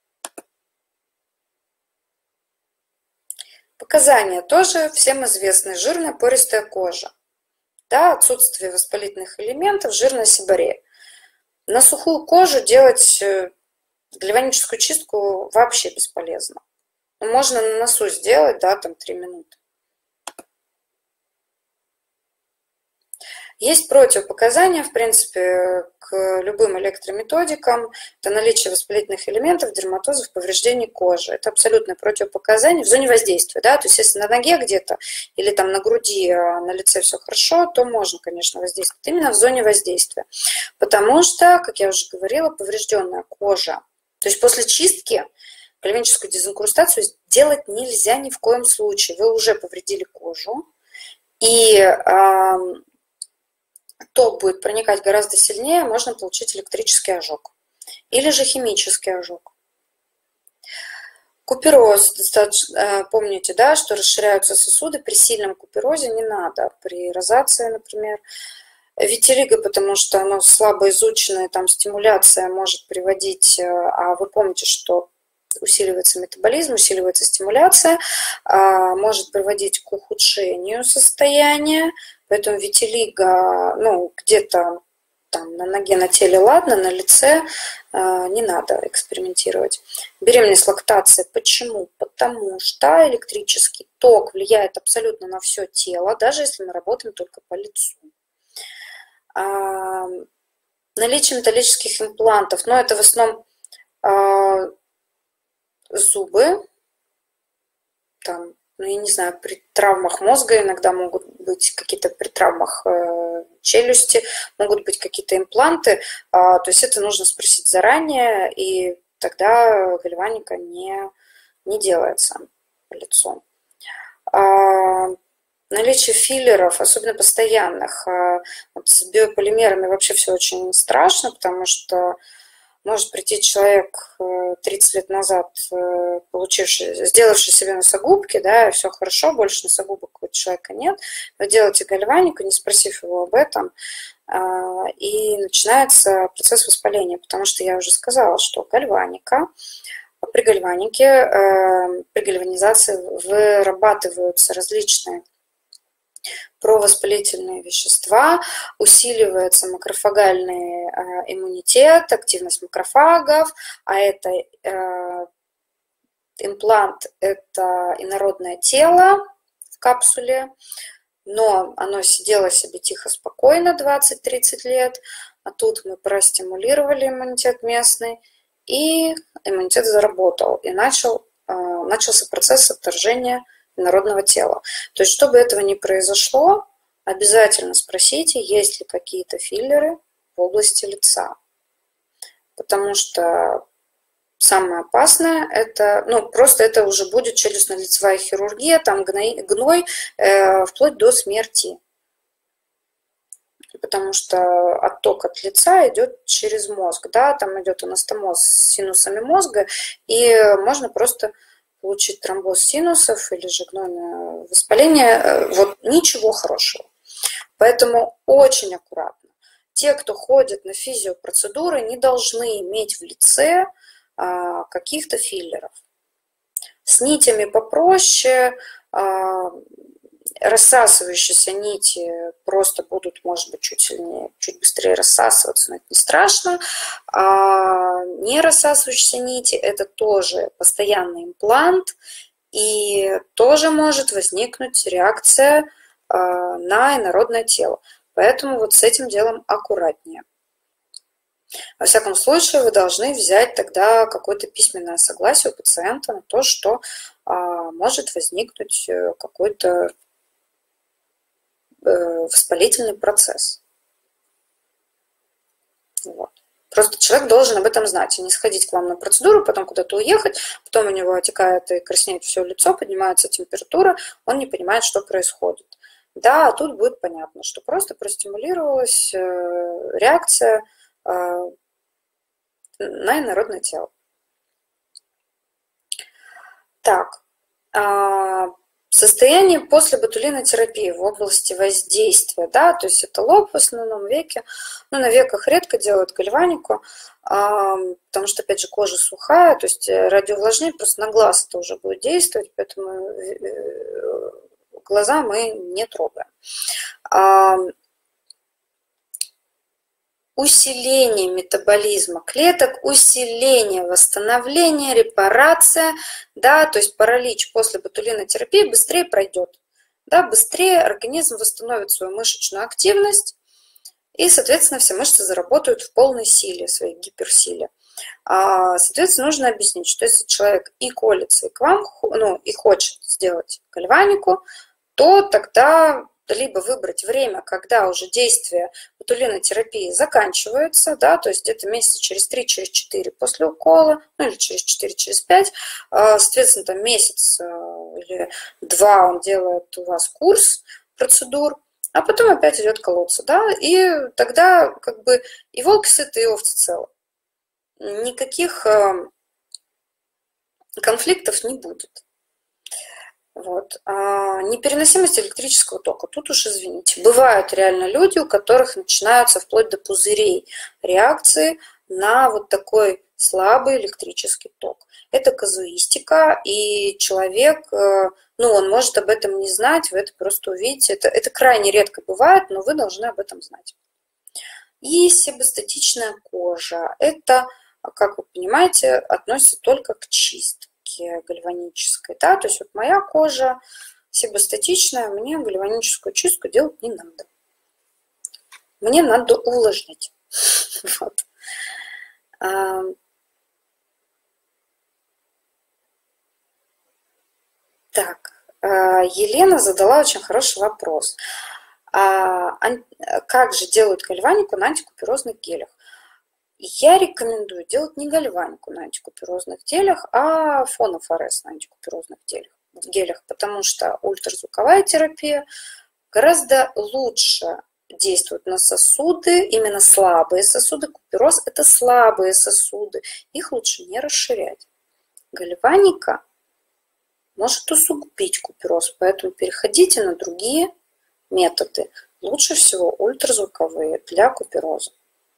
Показания тоже всем известны. Жирная пористая кожа. Да, отсутствие воспалительных элементов, жирная сиборея. На сухую кожу делать гальваническую чистку вообще бесполезно. Можно на носу сделать, да, там три минуты. Есть противопоказания, в принципе, к любым электрометодикам. Это наличие воспалительных элементов, дерматозов, повреждений кожи. Это абсолютное противопоказание в зоне воздействия. Да? То есть, если на ноге где-то или там на груди, а на лице все хорошо, то можно, конечно, воздействовать именно в зоне воздействия. Потому что, как я уже говорила, поврежденная кожа. То есть, после чистки гальваническую дезинкрустацию делать нельзя ни в коем случае. Вы уже повредили кожу. И ток будет проникать гораздо сильнее, можно получить электрический ожог или же химический ожог. Купероз, достаточно, помните, да, что расширяются сосуды, при сильном куперозе не надо, при розации, например. Витилиго, потому что оно слабо изученное, там стимуляция может приводить, а вы помните, что усиливается метаболизм, усиливается стимуляция, может приводить к ухудшению состояния. Поэтому витилиго, ну, где-то там на ноге, на теле, ладно, на лице э, не надо экспериментировать. Беременность, лактация. Почему? Потому что электрический ток влияет абсолютно на все тело, даже если мы работаем только по лицу. А, наличие металлических имплантов, но это в основном э, зубы, там, ну, я не знаю, при травмах мозга иногда могут быть какие-то, при травмах э, челюсти, могут быть какие-то импланты. Э, то есть это нужно спросить заранее, и тогда гальваника не, не делается по лицу. Э, наличие филлеров, особенно постоянных. Э, вот с биополимерами вообще все очень страшно, потому что может прийти человек тридцать лет назад, получивший, сделавший себе носогубки, да, и все хорошо, больше носогубок у человека нет. Вы делаете гальванику, не спросив его об этом, и начинается процесс воспаления, потому что я уже сказала, что гальваника, при гальванике, при гальванизации вырабатываются различные провоспалительные вещества, усиливается макрофагальный э, иммунитет, активность макрофагов, а это э, имплант, это инородное тело в капсуле, но оно сидело себе тихо, спокойно двадцать-тридцать лет, а тут мы простимулировали иммунитет местный, и иммунитет заработал, и начал, э, начался процесс отторжения инородного тела. То есть, чтобы этого не произошло, обязательно спросите, есть ли какие-то филлеры в области лица. Потому что самое опасное, это, ну, просто это уже будет челюстно-лицевая хирургия, там гной, гной э, вплоть до смерти. Потому что отток от лица идет через мозг, да, там идет анастомоз с синусами мозга, и можно просто получить тромбоз синусов или же гнойное воспаление, вот ничего хорошего. Поэтому очень аккуратно. Те, кто ходит на физиопроцедуры, не должны иметь в лице а, каких-то филлеров. С нитями попроще, а, рассасывающиеся нити просто будут, может быть, чуть сильнее, чуть быстрее рассасываться, но это не страшно. А не рассасывающиеся нити – это тоже постоянный имплант, и тоже может возникнуть реакция на инородное тело. Поэтому вот с этим делом аккуратнее. Во всяком случае, вы должны взять тогда какое-то письменное согласие у пациента на то, что а, может возникнуть какой-то э, воспалительный процесс. Вот. Просто человек должен об этом знать, и не сходить к вам на процедуру, потом куда-то уехать, потом у него отекает и краснеет все лицо, поднимается температура, он не понимает, что происходит. Да, тут будет понятно, что просто простимулировалась э, реакция на инородное тело. Так, состояние после ботулинотерапии в области воздействия, да, то есть это лоб в основном, веки, но на веках редко делают гальванику, потому что, опять же, кожа сухая, то есть радиоувлажнение просто на глаз это уже будет действовать, поэтому глаза мы не трогаем. Усиление метаболизма клеток, усиление восстановления, репарация, да, то есть паралич после ботулинотерапии быстрее пройдет, да, быстрее организм восстановит свою мышечную активность, и, соответственно, все мышцы заработают в полной силе, своей гиперсиле. Соответственно, нужно объяснить, что если человек и колется, и к вам, ну, и хочет сделать гальванику, то тогда либо выбрать время, когда уже действие ботулинотерапии заканчивается, да, то есть где-то месяца через три, через четыре после укола, ну или через четыре, через пять, соответственно, там месяц или два он делает у вас курс процедур, а потом опять идет колоться, да, и тогда как бы и волки сыты, и овцы целы. Никаких конфликтов не будет. Вот. А непереносимость электрического тока. Тут уж извините. Бывают реально люди, у которых начинаются вплоть до пузырей реакции на вот такой слабый электрический ток. Это казуистика, и человек, ну, он может об этом не знать, вы это просто увидите. Это, это крайне редко бывает, но вы должны об этом знать. И себастатичная кожа. Это, как вы понимаете, относится только к чистке гальванической, да, то есть вот моя кожа себастатичная, мне гальваническую чистку делать не надо. Мне надо увлажнить. Вот. Так, Елена задала очень хороший вопрос. Как же делают гальванику на антикуперозных гелях? Я рекомендую делать не гальванику на антикуперозных гелях, а фонофорез на антикуперозных гелях, потому что ультразвуковая терапия гораздо лучше действует на сосуды, именно слабые сосуды. Купероз – это слабые сосуды, их лучше не расширять. Гальваника может усугубить купероз, поэтому переходите на другие методы. Лучше всего ультразвуковые для купероза.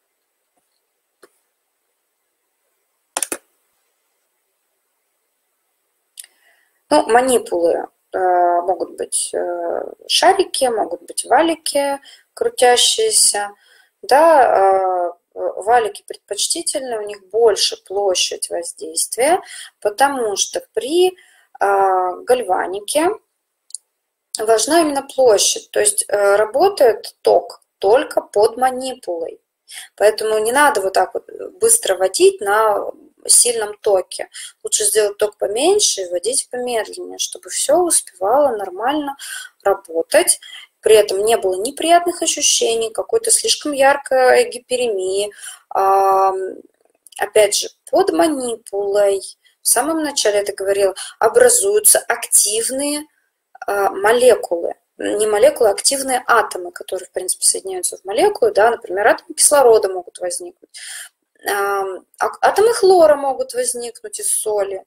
Ну, манипулы э, могут быть э, шарики, могут быть валики крутящиеся. Да, э, валики предпочтительны, у них больше площадь воздействия, потому что при э, гальванике важна именно площадь, то есть э, работает ток только под манипулой. Поэтому не надо вот так вот быстро водить на сильном токе. Лучше сделать ток поменьше и вводить помедленнее, чтобы все успевало нормально работать. При этом не было неприятных ощущений, какой-то слишком яркой гиперемии. Опять же, под манипулой, в самом начале это говорила, образуются активные молекулы. Не молекулы, а активные атомы, которые, в принципе, соединяются в молекулы. Да, например, атомы кислорода могут возникнуть. Атомы хлора могут возникнуть из соли.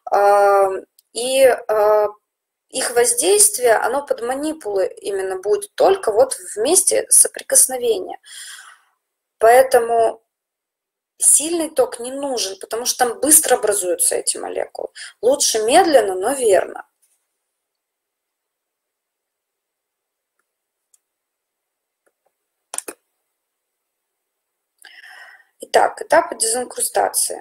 И их воздействие, оно под манипулы именно будет только вот в месте соприкосновения. Поэтому сильный ток не нужен, потому что там быстро образуются эти молекулы. Лучше медленно, но верно. Итак, этапы дезинкрустации.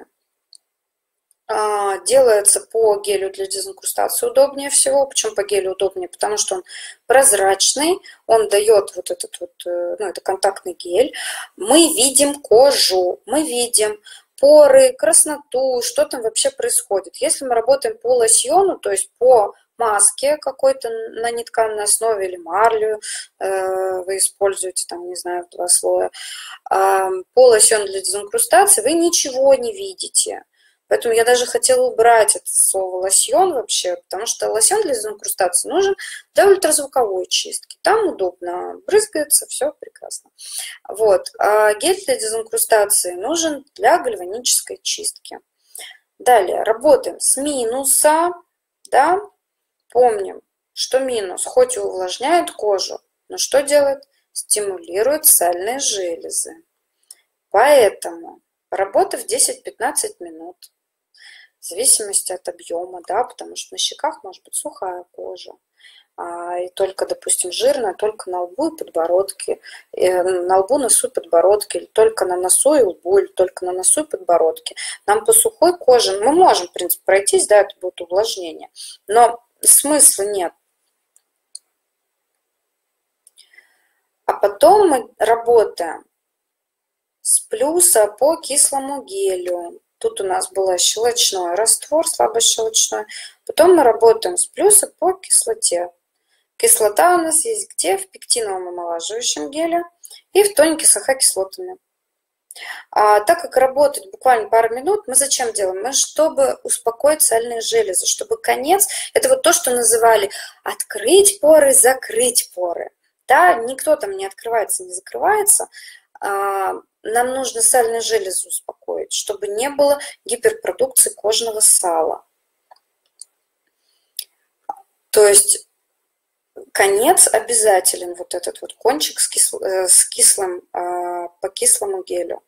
Делается по гелю для дезинкрустации удобнее всего. Почему по гелю удобнее? Потому что он прозрачный, он дает вот этот вот, ну, это контактный гель. Мы видим кожу, мы видим поры, красноту, что там вообще происходит. Если мы работаем по лосьону, то есть по маске какой-то на нетканной основе или марлю, э, вы используете там, не знаю, два слоя, э, по лосьону для дезинкрустации, вы ничего не видите. Поэтому я даже хотела убрать это слово лосьон вообще, потому что лосьон для дезинкрустации нужен для ультразвуковой чистки. Там удобно брызгается, все прекрасно. Вот. А гель для дезинкрустации нужен для гальванической чистки. Далее работаем с минуса. Да? Помним, что минус хоть и увлажняет кожу, но что делает? Стимулирует сальные железы. Поэтому, поработав десять-пятнадцать минут, в зависимости от объема, да, потому что на щеках может быть сухая кожа, а, и только, допустим, жирная, только на лбу и подбородке, э, на лбу, носу и подбородке, или только на носу и лбу, или только на носу и подбородке. Нам по сухой коже, мы можем, в принципе, пройтись, да, это будет увлажнение, но смысла нет. А потом мы работаем с плюса по кислому гелю. Тут у нас был щелочной раствор, слабощелочной. Потом мы работаем с плюса по кислоте. Кислота у нас есть где? В пектиновом омолаживающем геле и в тонике с АХ-кислотами. А так как работать буквально пару минут, мы зачем делаем? Мы чтобы успокоить сальные железы, чтобы конец, это вот то, что называли открыть поры, закрыть поры. Да, никто там не открывается, не закрывается. Нам нужно сальные железы успокоить, чтобы не было гиперпродукции кожного сала. То есть конец обязателен, вот этот вот кончик с, кисл, с кислым, по кислому гелю.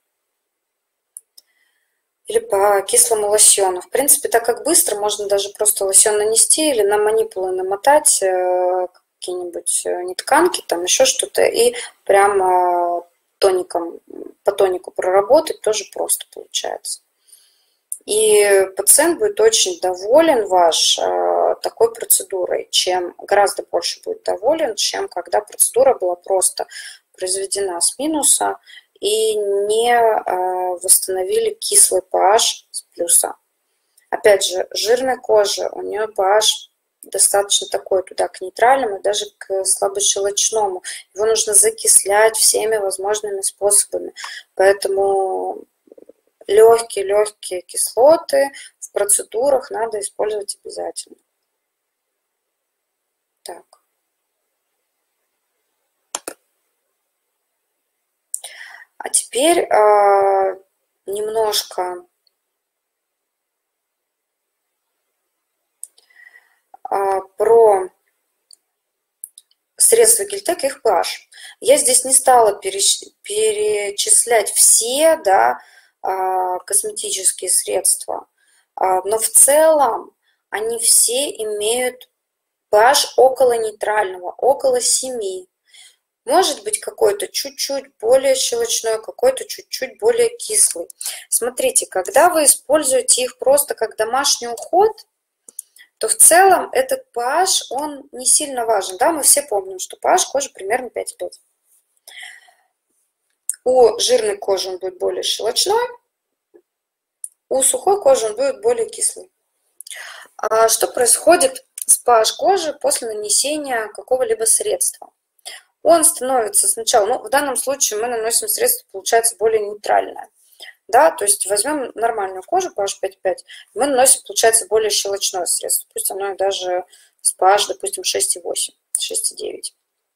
Или по кислому лосьону. В принципе, так как быстро, можно даже просто лосьон нанести или на манипулы намотать какие-нибудь нетканки, там еще что-то, и прямо тоником, по тонику проработать тоже просто получается. И пациент будет очень доволен ваш э, такой процедурой, чем гораздо больше будет доволен, чем когда процедура была просто произведена с минуса и не э, восстановили кислый pH с плюса. Опять же, жирная кожа, у нее pH достаточно такой туда к нейтральному, даже к слабощелочному. Его нужно закислять всеми возможными способами. Поэтому легкие-легкие кислоты в процедурах надо использовать обязательно. Так. А теперь э, немножко про средства Гельтек и их pH. Я здесь не стала перечислять все, да, косметические средства, но в целом они все имеют pH около нейтрального, около семи. Может быть какой-то чуть-чуть более щелочной, какой-то чуть-чуть более кислый. Смотрите, когда вы используете их просто как домашний уход, то в целом этот pH, он не сильно важен. Да, мы все помним, что pH кожи примерно пять и пять. У жирной кожи он будет более щелочной, у сухой кожи он будет более кислый. А что происходит с pH кожи после нанесения какого-либо средства? Он становится сначала, ну, в данном случае мы наносим средство, получается, более нейтральное. Да, то есть возьмем нормальную кожу, pH пять и пять, мы наносим, получается, более щелочное средство. Пусть оно даже с pH, допустим, шесть и восемь, шесть и девять.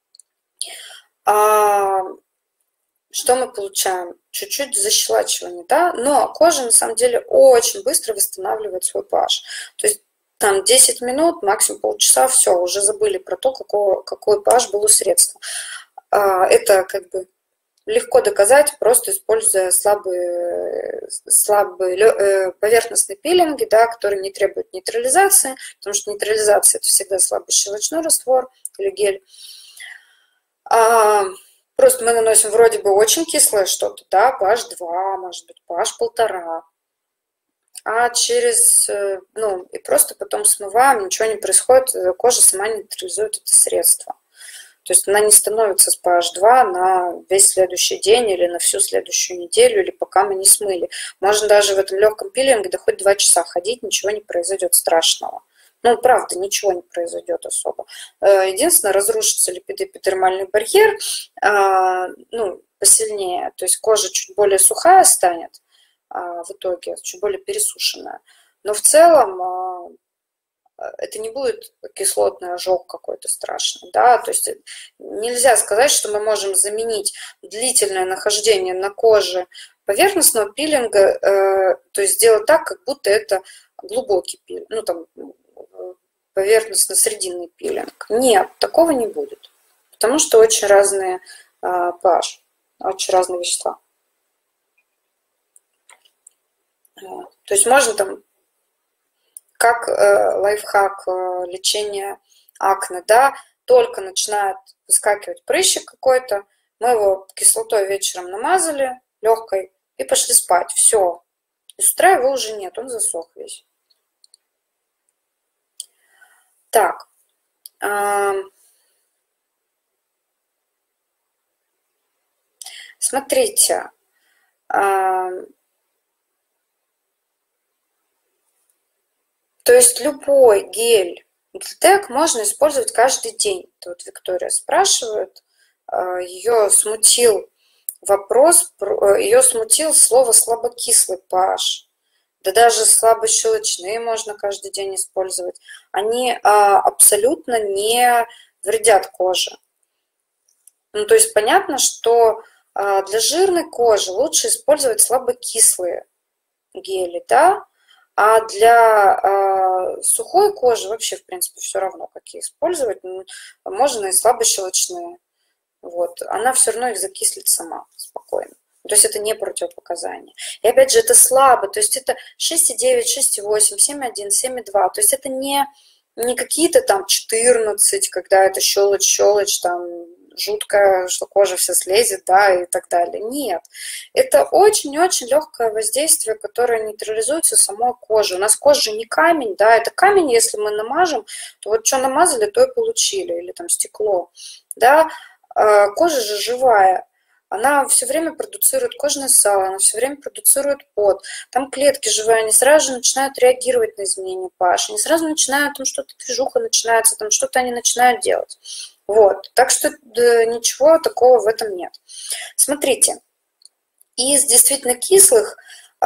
А что мы получаем? Чуть-чуть защелачивание, да, но кожа на самом деле очень быстро восстанавливает свой pH. То есть там десять минут, максимум полчаса, все, уже забыли про то, какой, какой pH был у средства. А, это как бы легко доказать, просто используя слабые, слабые поверхностные пилинги, да, которые не требуют нейтрализации, потому что нейтрализация – это всегда слабый щелочной раствор или гель. А, Просто мы наносим вроде бы очень кислое что-то, да, pH два, может быть, pH полтора. А через, э, ну, и просто потом смываем, ничего не происходит, э, кожа сама нейтрализует это средство. То есть она не становится с pH два на весь следующий день или на всю следующую неделю, или пока мы не смыли. Можно даже в этом легком пилинге да хоть два часа ходить, ничего не произойдет страшного. Ну, правда, ничего не произойдет особо. Э, Единственное, разрушится липидоэпидермальный барьер, а, ну, посильнее. То есть кожа чуть более сухая станет, а, в итоге, чуть более пересушенная. Но в целом а, это не будет кислотный ожог какой-то страшный, да, то есть нельзя сказать, что мы можем заменить длительное нахождение на коже поверхностного пилинга, э, то есть сделать так, как будто это глубокий пилинг, ну там поверхностно-срединный пилинг. Нет, такого не будет, потому что очень разные э, pH, очень разные вещества. То есть можно там, как э, лайфхак э, лечения акне, да, только начинает выскакивать прыщик какой-то, мы его кислотой вечером намазали, легкой, и пошли спать, все. И с утра его уже нет, он засох весь. Так. Э, смотрите. Э, То есть любой гель Гельтек можно использовать каждый день. Это вот Виктория спрашивает. Ее смутил вопрос, ее смутил слово слабокислый pH. Да даже слабощелочные можно каждый день использовать. Они абсолютно не вредят коже. Ну, то есть понятно, что для жирной кожи лучше использовать слабокислые гели, да? А для э, сухой кожи вообще, в принципе, все равно, какие использовать. Можно и слабощелочные. Вот. Она все равно их закислит сама спокойно. То есть это не противопоказание. И опять же, это слабо. То есть это шесть и девять, шесть и восемь, семь и один, семь и два. То есть это не, не какие-то там четырнадцать, когда это щелочь-щелочь, там жуткая, что кожа вся слезет, да, и так далее. Нет. Это очень-очень легкое воздействие, которое нейтрализуется самой кожей. У нас кожа не камень, да, это камень, если мы намажем, то вот что намазали, то и получили, или там стекло, да. Кожа же живая. Она все время продуцирует кожное сало, она все время продуцирует пот. Там клетки живые, они сразу же начинают реагировать на изменения pH. Они сразу начинают, там что-то движуха начинается, там что-то они начинают делать. Вот. Так что да, ничего такого в этом нет. Смотрите, из действительно кислых,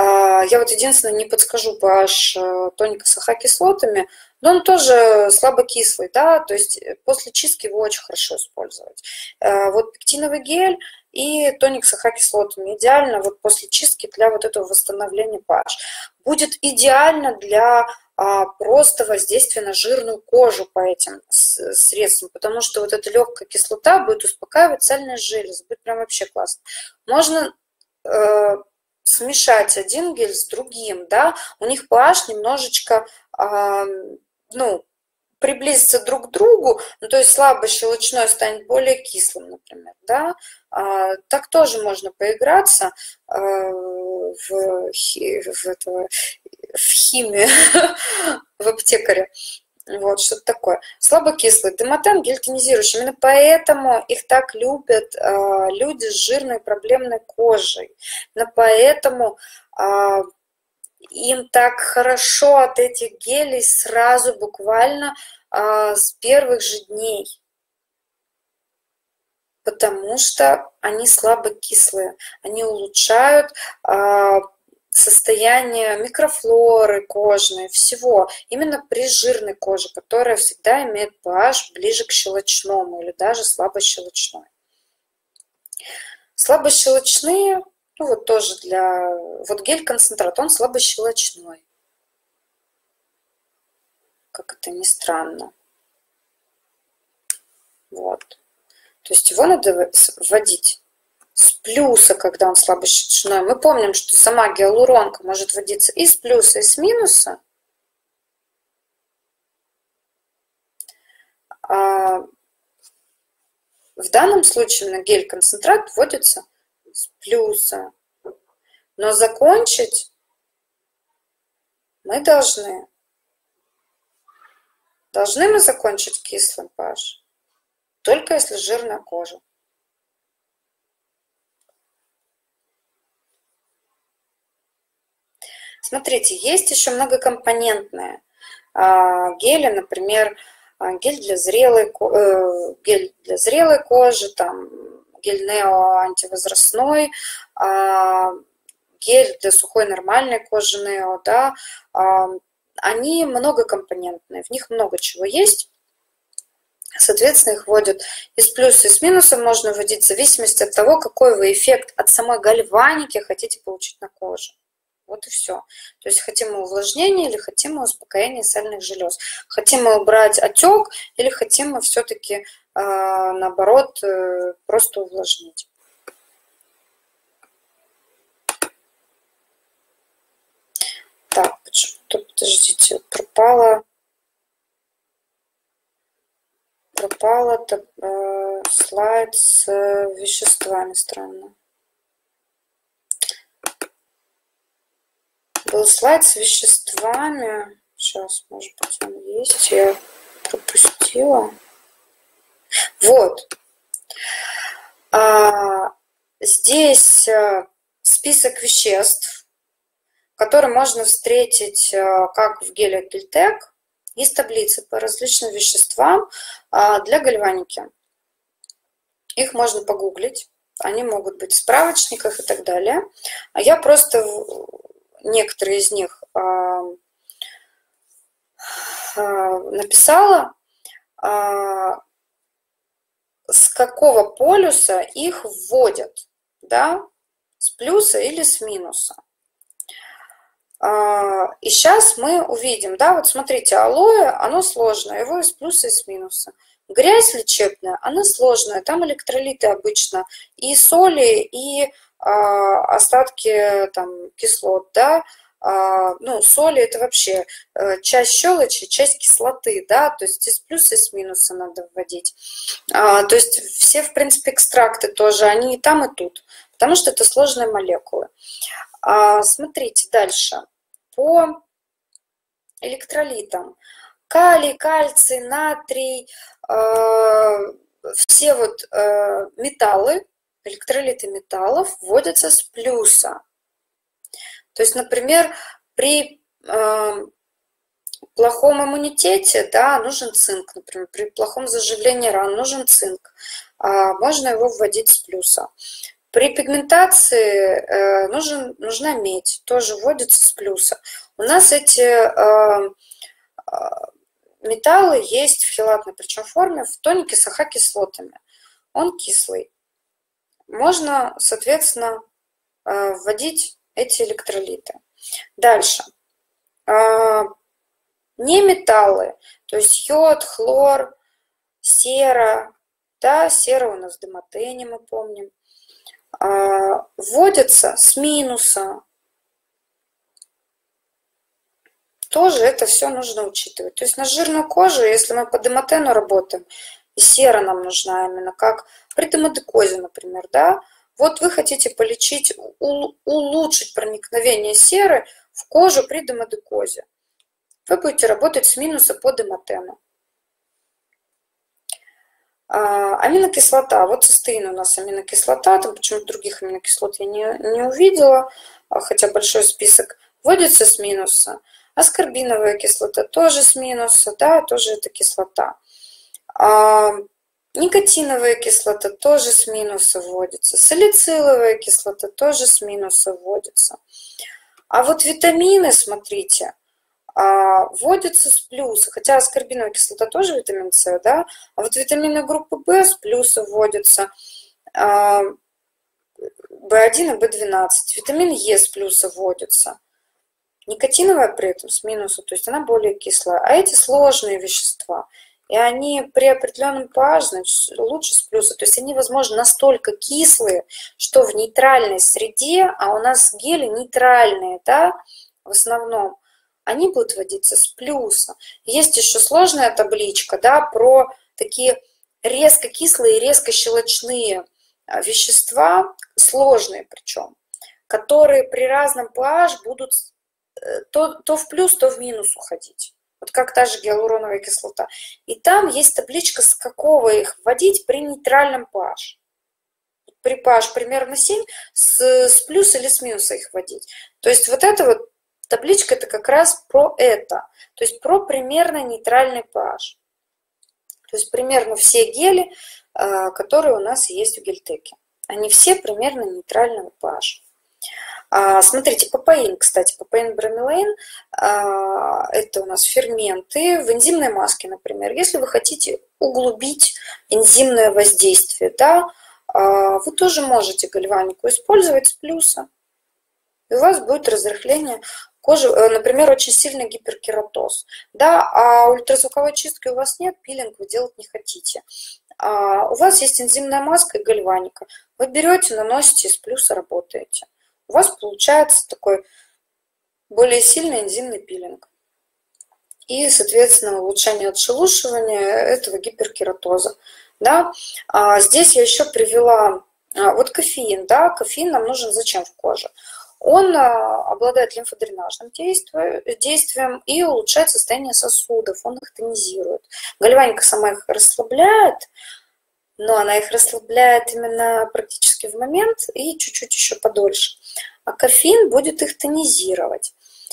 я вот единственное не подскажу pH тоника с ах-кислотами, но он тоже слабокислый, да, то есть после чистки его очень хорошо использовать. Вот пектиновый гель и тоник с ах-кислотами идеально вот после чистки для вот этого восстановления pH. Будет идеально для а, просто воздействия на жирную кожу по этим средствам, потому что вот эта легкая кислота будет успокаивать сальные железы, будет прям вообще классно. Можно э, смешать один гель с другим, да, у них pH немножечко, э, ну, приблизиться друг к другу, ну, то есть слабощелочной станет более кислым, например, да, а, так тоже можно поиграться а, в, хи, в, этого, в химии, в аптекаре. Вот, что-то такое. Слабокислый демотен, гель тонизирующий. Именно поэтому их так любят а, люди с жирной проблемной кожей. Именно поэтому а, им так хорошо от этих гелей сразу, буквально а, с первых же дней. Потому что они слабокислые. Они улучшают а, состояние микрофлоры кожной, всего. Именно при жирной коже, которая всегда имеет pH ближе к щелочному или даже слабощелочной. Слабощелочные, ну вот тоже для... Вот гель-концентрат, он слабощелочной. Как это ни странно. Вот. То есть его надо вводить с плюса, когда он слабощелочной. Мы помним, что сама гиалуронка может вводиться и с плюса, и с минуса. В данном случае на гель-концентрат вводится с плюса. Но закончить мы должны. Должны мы закончить кислым pH, только если жирная кожа. Смотрите, есть еще многокомпонентные а, гели, например, гель для зрелой, э, гель для зрелой кожи, там, гель Нео антивозрастной, а, гель для сухой нормальной кожи Нео, да, а, они многокомпонентные, в них много чего есть. Соответственно, их вводят из плюса и с минусом, можно вводить в зависимости от того, какой вы эффект от самой гальваники хотите получить на коже. Вот и все. То есть хотим мы увлажнение или хотим мы успокоение сальных желез. Хотим мы убрать отек или хотим мы все-таки, э, наоборот, э, просто увлажнить. Так, почему-то, подождите, пропала, пропала э, слайд с э, веществами, странно. Был слайд с веществами. Сейчас, может быть, он есть. Я пропустила. Вот. А, здесь список веществ, которые можно встретить как в геле Гельтек. Есть таблицы по различным веществам для гальваники. Их можно погуглить. Они могут быть в справочниках и так далее. А я просто... Некоторые из них э, э, написала, э, с какого полюса их вводят, да, с плюса или с минуса. Э, и сейчас мы увидим, да, вот смотрите, алоэ, оно сложное, его и с плюса, и с минуса. Грязь лечебная, она сложная, там электролиты обычно, и соли, и остатки там кислот, да, ну, соли это вообще часть щелочи, часть кислоты, да, то есть из плюса и с минуса надо вводить. То есть все, в принципе, экстракты тоже, они и там, и тут, потому что это сложные молекулы. Смотрите дальше. По электролитам. Калий, кальций, натрий, все вот металлы, электролиты металлов вводятся с плюса. То есть, например, при э, плохом иммунитете, да, нужен цинк, например, при плохом заживлении ран нужен цинк. Э, можно его вводить с плюса. При пигментации э, нужен, нужна медь, тоже вводится с плюса. У нас эти э, э, металлы есть в хелатной, причем форме, в тонике с АХ-кислотами. Он кислый. Можно, соответственно, вводить эти электролиты. Дальше. Неметаллы, то есть йод, хлор, сера, да, сера у нас в Демотене, мы помним, вводятся с минуса. Тоже это все нужно учитывать. То есть на жирную кожу, если мы по Демотену работаем, и сера нам нужна именно как при демодекозе, например, да, вот вы хотите полечить, улучшить проникновение серы в кожу при демодекозе. Вы будете работать с минуса по Демотену. А, аминокислота. Вот цистеин у нас аминокислота, там почему-то других аминокислот я не, не увидела, хотя большой список. Вводится с минуса. Аскорбиновая кислота тоже с минуса, да, тоже это кислота. А, никотиновая кислота тоже с минуса вводится. Салициловая кислота тоже с минуса вводится. А вот витамины, смотрите, вводятся с плюса. Хотя аскорбиновая кислота тоже витамин С, да? А вот витамины группы В с плюса вводятся. В один и В двенадцать. Витамин Е с плюса вводится. Никотиновая при этом с минуса, то есть она более кислая. А эти сложные вещества, и они при определенном pH, значит, лучше с плюса. То есть они, возможно, настолько кислые, что в нейтральной среде, а у нас гели нейтральные, да, в основном, они будут вводиться с плюса. Есть еще сложная табличка, да, про такие резко кислые, резко щелочные вещества, сложные причем, которые при разном pH будут то, то в плюс, то в минус уходить. Вот как та же гиалуроновая кислота. И там есть табличка, с какого их вводить при нейтральном pH. При pH примерно семь, с, с плюса или с минуса их вводить. То есть вот эта вот табличка, это как раз про это. То есть про примерно нейтральный pH. То есть примерно все гели, которые у нас есть в гельтеке. Они все примерно нейтрального pH. Смотрите, папаин, кстати, папаин-бромелейн, это у нас ферменты в энзимной маске, например. Если вы хотите углубить энзимное воздействие, да, вы тоже можете гальванику использовать с плюса. И у вас будет разрыхление кожи, например, очень сильный гиперкератоз. Да, а ультразвуковой чистки у вас нет, пилинг вы делать не хотите. А у вас есть энзимная маска и гальваника. Вы берете, наносите, с плюса работаете. У вас получается такой более сильный энзимный пилинг. И, соответственно, улучшение отшелушивания этого гиперкератоза. Да? А здесь я еще привела вот кофеин. Да? Кофеин нам нужен зачем в коже? Он обладает лимфодренажным действием и улучшает состояние сосудов, он их тонизирует. Гальваника сама их расслабляет, но она их расслабляет именно практически в момент и чуть-чуть еще подольше. А кофеин будет их тонизировать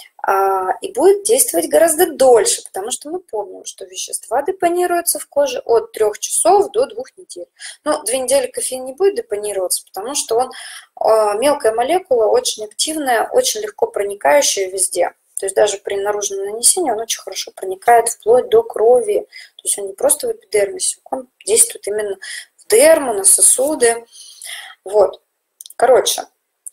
и будет действовать гораздо дольше, потому что мы помним, что вещества депонируются в коже от трёх часов до двух недель. Но две недели кофеин не будет депонироваться, потому что он мелкая молекула, очень активная, очень легко проникающая везде. То есть даже при наружном нанесении он очень хорошо проникает вплоть до крови. То есть он не просто в эпидермисе, он действует именно в дерму, на сосуды. Вот. Короче,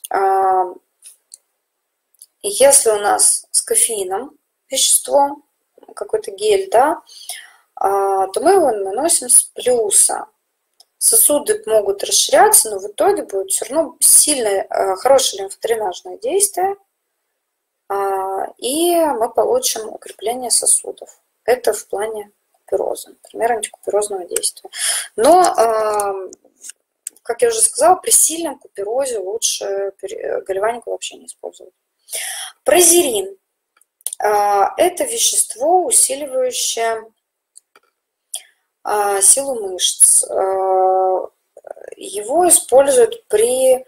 если у нас с кофеином вещество, какой-то гель, да, то мы его наносим с плюса. Сосуды могут расширяться, но в итоге будет все равно сильное, хорошее лимфодренажное действие, и мы получим укрепление сосудов. Это в плане купероза, например, антикуперозного действия. Но, как я уже сказала, при сильном куперозе лучше гальванику вообще не использовать. Прозерин – это вещество, усиливающее силу мышц. Его используют при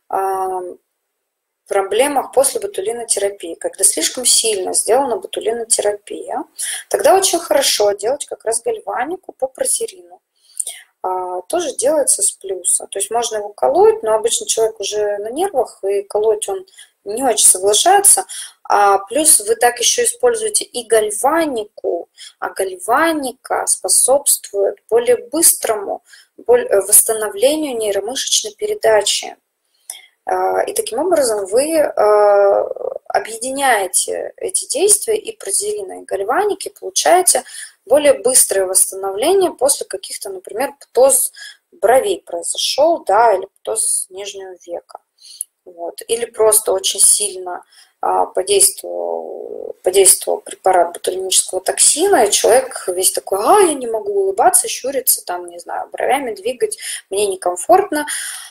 проблемах после ботулинотерапии. Когда слишком сильно сделана ботулинотерапия, тогда очень хорошо делать как раз гальванику по прозерину. Тоже делается с плюса. То есть можно его колоть, но обычно человек уже на нервах, и колоть он не очень соглашается. А плюс вы так еще используете и гальванику, а гальваника способствует более быстрому восстановлению нейромышечной передачи. И таким образом вы объединяете эти действия и прозерина, и гальваники, получаете более быстрое восстановление после каких-то, например, птоз бровей произошел, да, или птоз нижнего века. Вот. Или просто очень сильно подействовал, подействовал препарат ботулинического токсина, и человек весь такой: а, я не могу улыбаться, щуриться, там, не знаю, бровями двигать, мне некомфортно,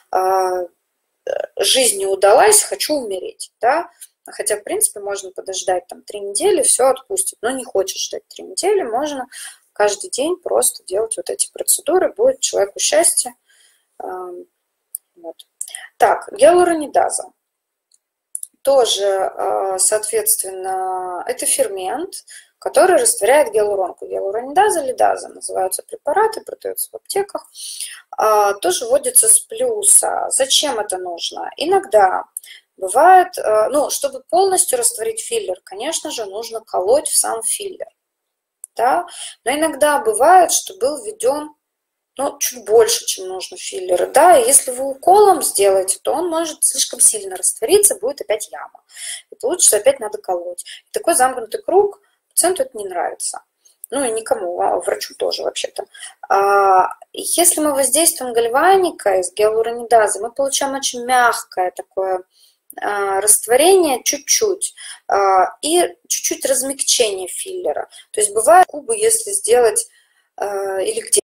жизнь не удалась, хочу умереть, да. Хотя, в принципе, можно подождать там три недели, все отпустит, но не хочешь ждать три недели, можно каждый день просто делать вот эти процедуры, будет человеку счастье. Вот. Так, гиалуронидаза. Тоже, соответственно, это фермент, который растворяет гиалуронку. Гиалуронидаза, лидаза называются препараты, продаются в аптеках. Тоже вводится с плюса. Зачем это нужно? Иногда бывает, ну, чтобы полностью растворить филлер, конечно же, нужно колоть в сам филлер. Да? Но иногда бывает, что был введен, ну, чуть больше, чем нужно филлера. Да? И если вы уколом сделаете, то он может слишком сильно раствориться, будет опять яма. И получится, опять надо колоть. И такой замкнутый круг, пациенту это не нравится. Ну и никому, а врачу тоже вообще-то. Если мы воздействуем гальваникой с гиалуронидазой, мы получаем очень мягкое такое растворение чуть-чуть и чуть-чуть размягчение филлера. То есть бывает губы, если сделать или где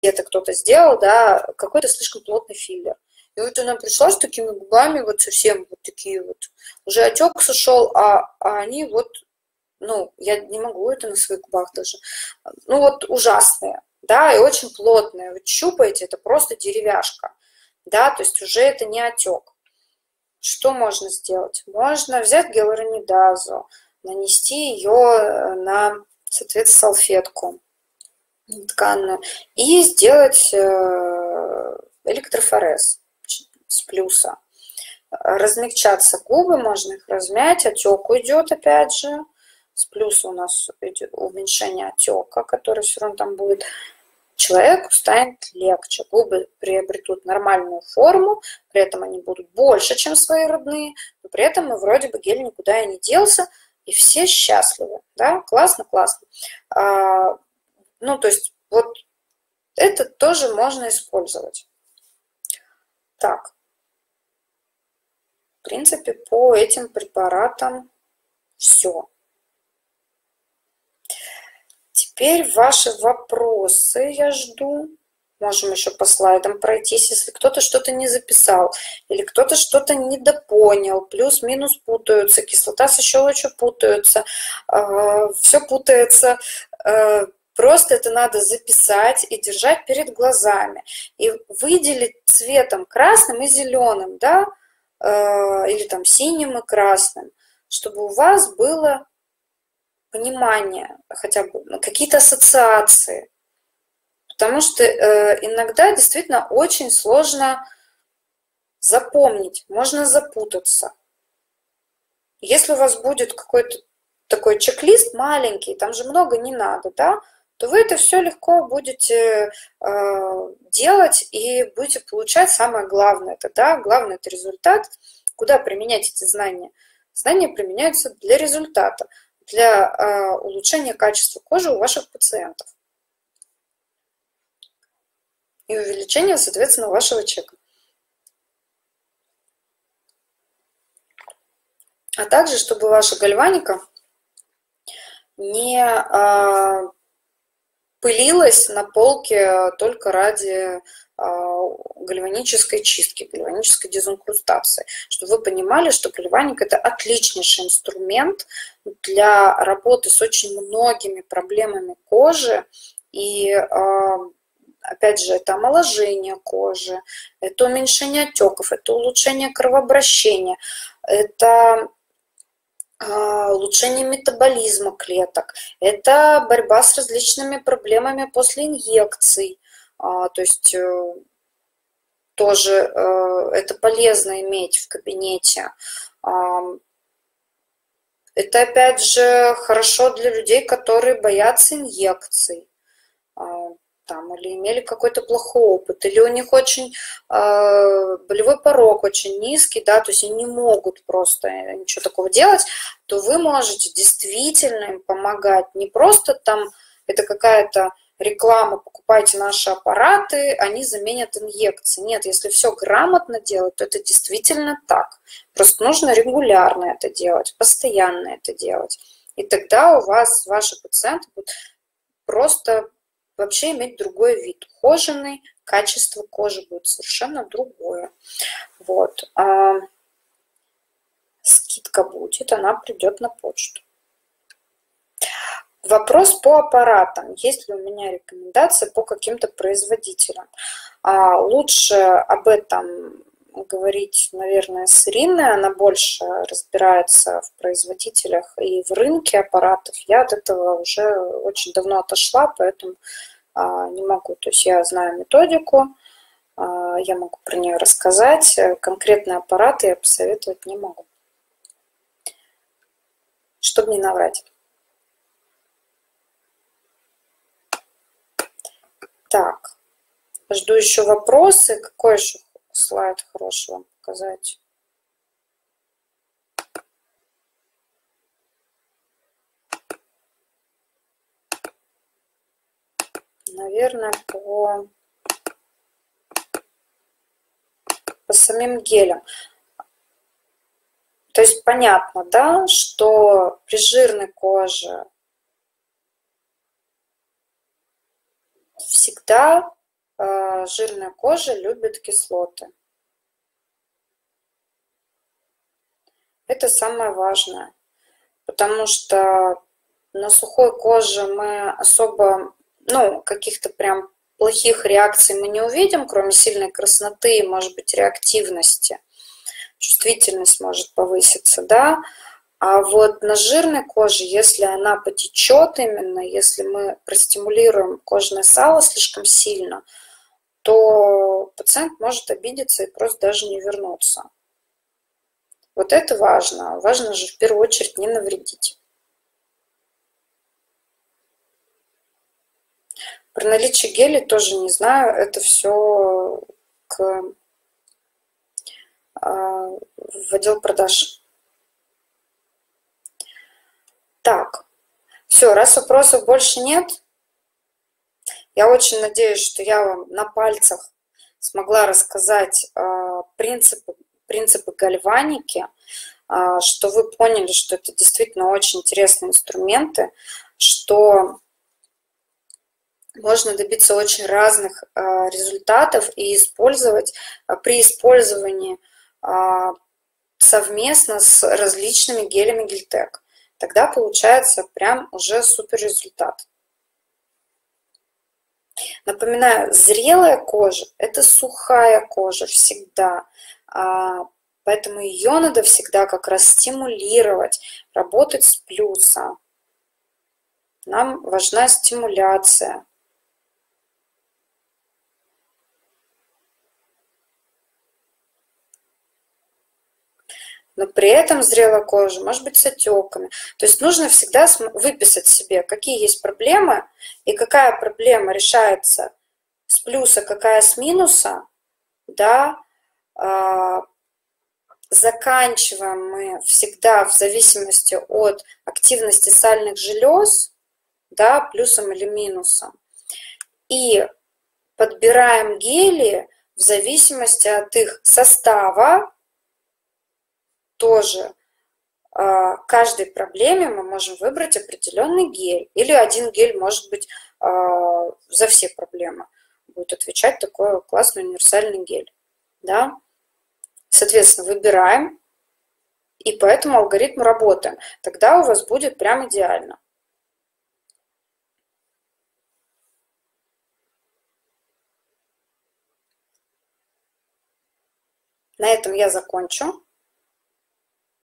где-то кто-то сделал, да, какой-то слишком плотный филлер. И вот она пришла с такими губами, вот совсем вот такие вот, уже отек сошел, а, а они вот, ну, я не могу это на своих губах даже, ну вот ужасные, да, и очень плотные. Вы щупаете, это просто деревяшка, да, то есть уже это не отек. Что можно сделать? Можно взять гиалуронидазу, нанести ее на, соответственно, салфетку тканную и сделать электрофорез с плюса. Размягчаться губы, можно их размять, отек уйдет опять же. С плюса у нас идет уменьшение отека, который все равно там будет. Человеку станет легче, губы приобретут нормальную форму, при этом они будут больше, чем свои родные, но при этом и вроде бы гель никуда и не делся, и все счастливы, да, классно, классно. А, ну, то есть вот это тоже можно использовать. Так, в принципе, по этим препаратам все. Теперь ваши вопросы я жду. Можем еще по слайдам пройтись, если кто-то что-то не записал или кто-то что-то недопонял, плюс-минус путаются, кислота со щелочью путаются, все путается. Просто это надо записать и держать перед глазами. И выделить цветом красным и зеленым, да, или там синим и красным, чтобы у вас было понимание, хотя бы какие-то ассоциации. Потому что э, иногда действительно очень сложно запомнить, можно запутаться. Если у вас будет какой-то такой чек-лист маленький, там же много не надо, да, то вы это все легко будете э, делать и будете получать самое главное. Это, да, главное это результат. Куда применять эти знания? Знания применяются для результата, для э, улучшения качества кожи у ваших пациентов и увеличения, соответственно, вашего чека. А также, чтобы ваша гальваника не э, пылилась на полке только ради гальванической чистки, гальванической дезинкрустации. Чтобы вы понимали, что гальваник – это отличнейший инструмент для работы с очень многими проблемами кожи. И, опять же, это омоложение кожи, это уменьшение отеков, это улучшение кровообращения, это улучшение метаболизма клеток, это борьба с различными проблемами после инъекций. То есть тоже это полезно иметь в кабинете. Это, опять же, хорошо для людей, которые боятся инъекций. Там, или имели какой-то плохой опыт, или у них очень э, болевой порог очень низкий, да, то есть они не могут просто ничего такого делать, то вы можете действительно им помогать. Не просто там это какая-то реклама, покупайте наши аппараты, они заменят инъекции. Нет, если все грамотно делать, то это действительно так. Просто нужно регулярно это делать, постоянно это делать. И тогда у вас, ваши пациенты будут просто вообще иметь другой вид. Ухоженный, качество кожи будет совершенно другое. Вот. А скидка будет, она придет на почту. Вопрос по аппаратам. Есть ли у меня рекомендации по каким-то производителям? А лучше об этом говорить, наверное, с Ириной. Она больше разбирается в производителях и в рынке аппаратов. Я от этого уже очень давно отошла, поэтому а, не могу. То есть я знаю методику, а, я могу про нее рассказать. Конкретные аппараты я посоветовать не могу, чтобы не наврать. Так, жду еще вопросы. Какой еще слайд хороший вам показать? Наверное, по, по самим гелям. То есть понятно, да, что при жирной коже всегда что жирная кожа любит кислоты. Это самое важное, потому что на сухой коже мы особо, ну, каких-то прям плохих реакций мы не увидим, кроме сильной красноты и, может быть, реактивности. Чувствительность может повыситься, да. А вот на жирной коже, если она потечет именно, если мы простимулируем кожное сало слишком сильно, то пациент может обидеться и просто даже не вернуться. Вот это важно. Важно же в первую очередь не навредить. Про наличие гелей тоже не знаю. Это все к, в отдел продаж. Так, все, раз вопросов больше нет, я очень надеюсь, что я вам на пальцах смогла рассказать принципы, принципы гальваники, что вы поняли, что это действительно очень интересные инструменты, что можно добиться очень разных результатов и использовать при использовании совместно с различными гелями Гельтек. Тогда получается прям уже супер результат. Напоминаю, зрелая кожа – это сухая кожа всегда, поэтому ее надо всегда как раз стимулировать, работать с плюса. Нам важна стимуляция. Но при этом зрелая кожа может быть с отеками. То есть нужно всегда выписать себе, какие есть проблемы и какая проблема решается с плюса, какая с минуса. Да, заканчиваем мы всегда в зависимости от активности сальных желез, да, плюсом или минусом. И подбираем гели в зависимости от их состава. Тоже каждой проблеме мы можем выбрать определенный гель. Или один гель может быть за все проблемы. Будет отвечать такой классный универсальный гель. Да? Соответственно, выбираем и по этому алгоритму работаем. Тогда у вас будет прям идеально. На этом я закончу.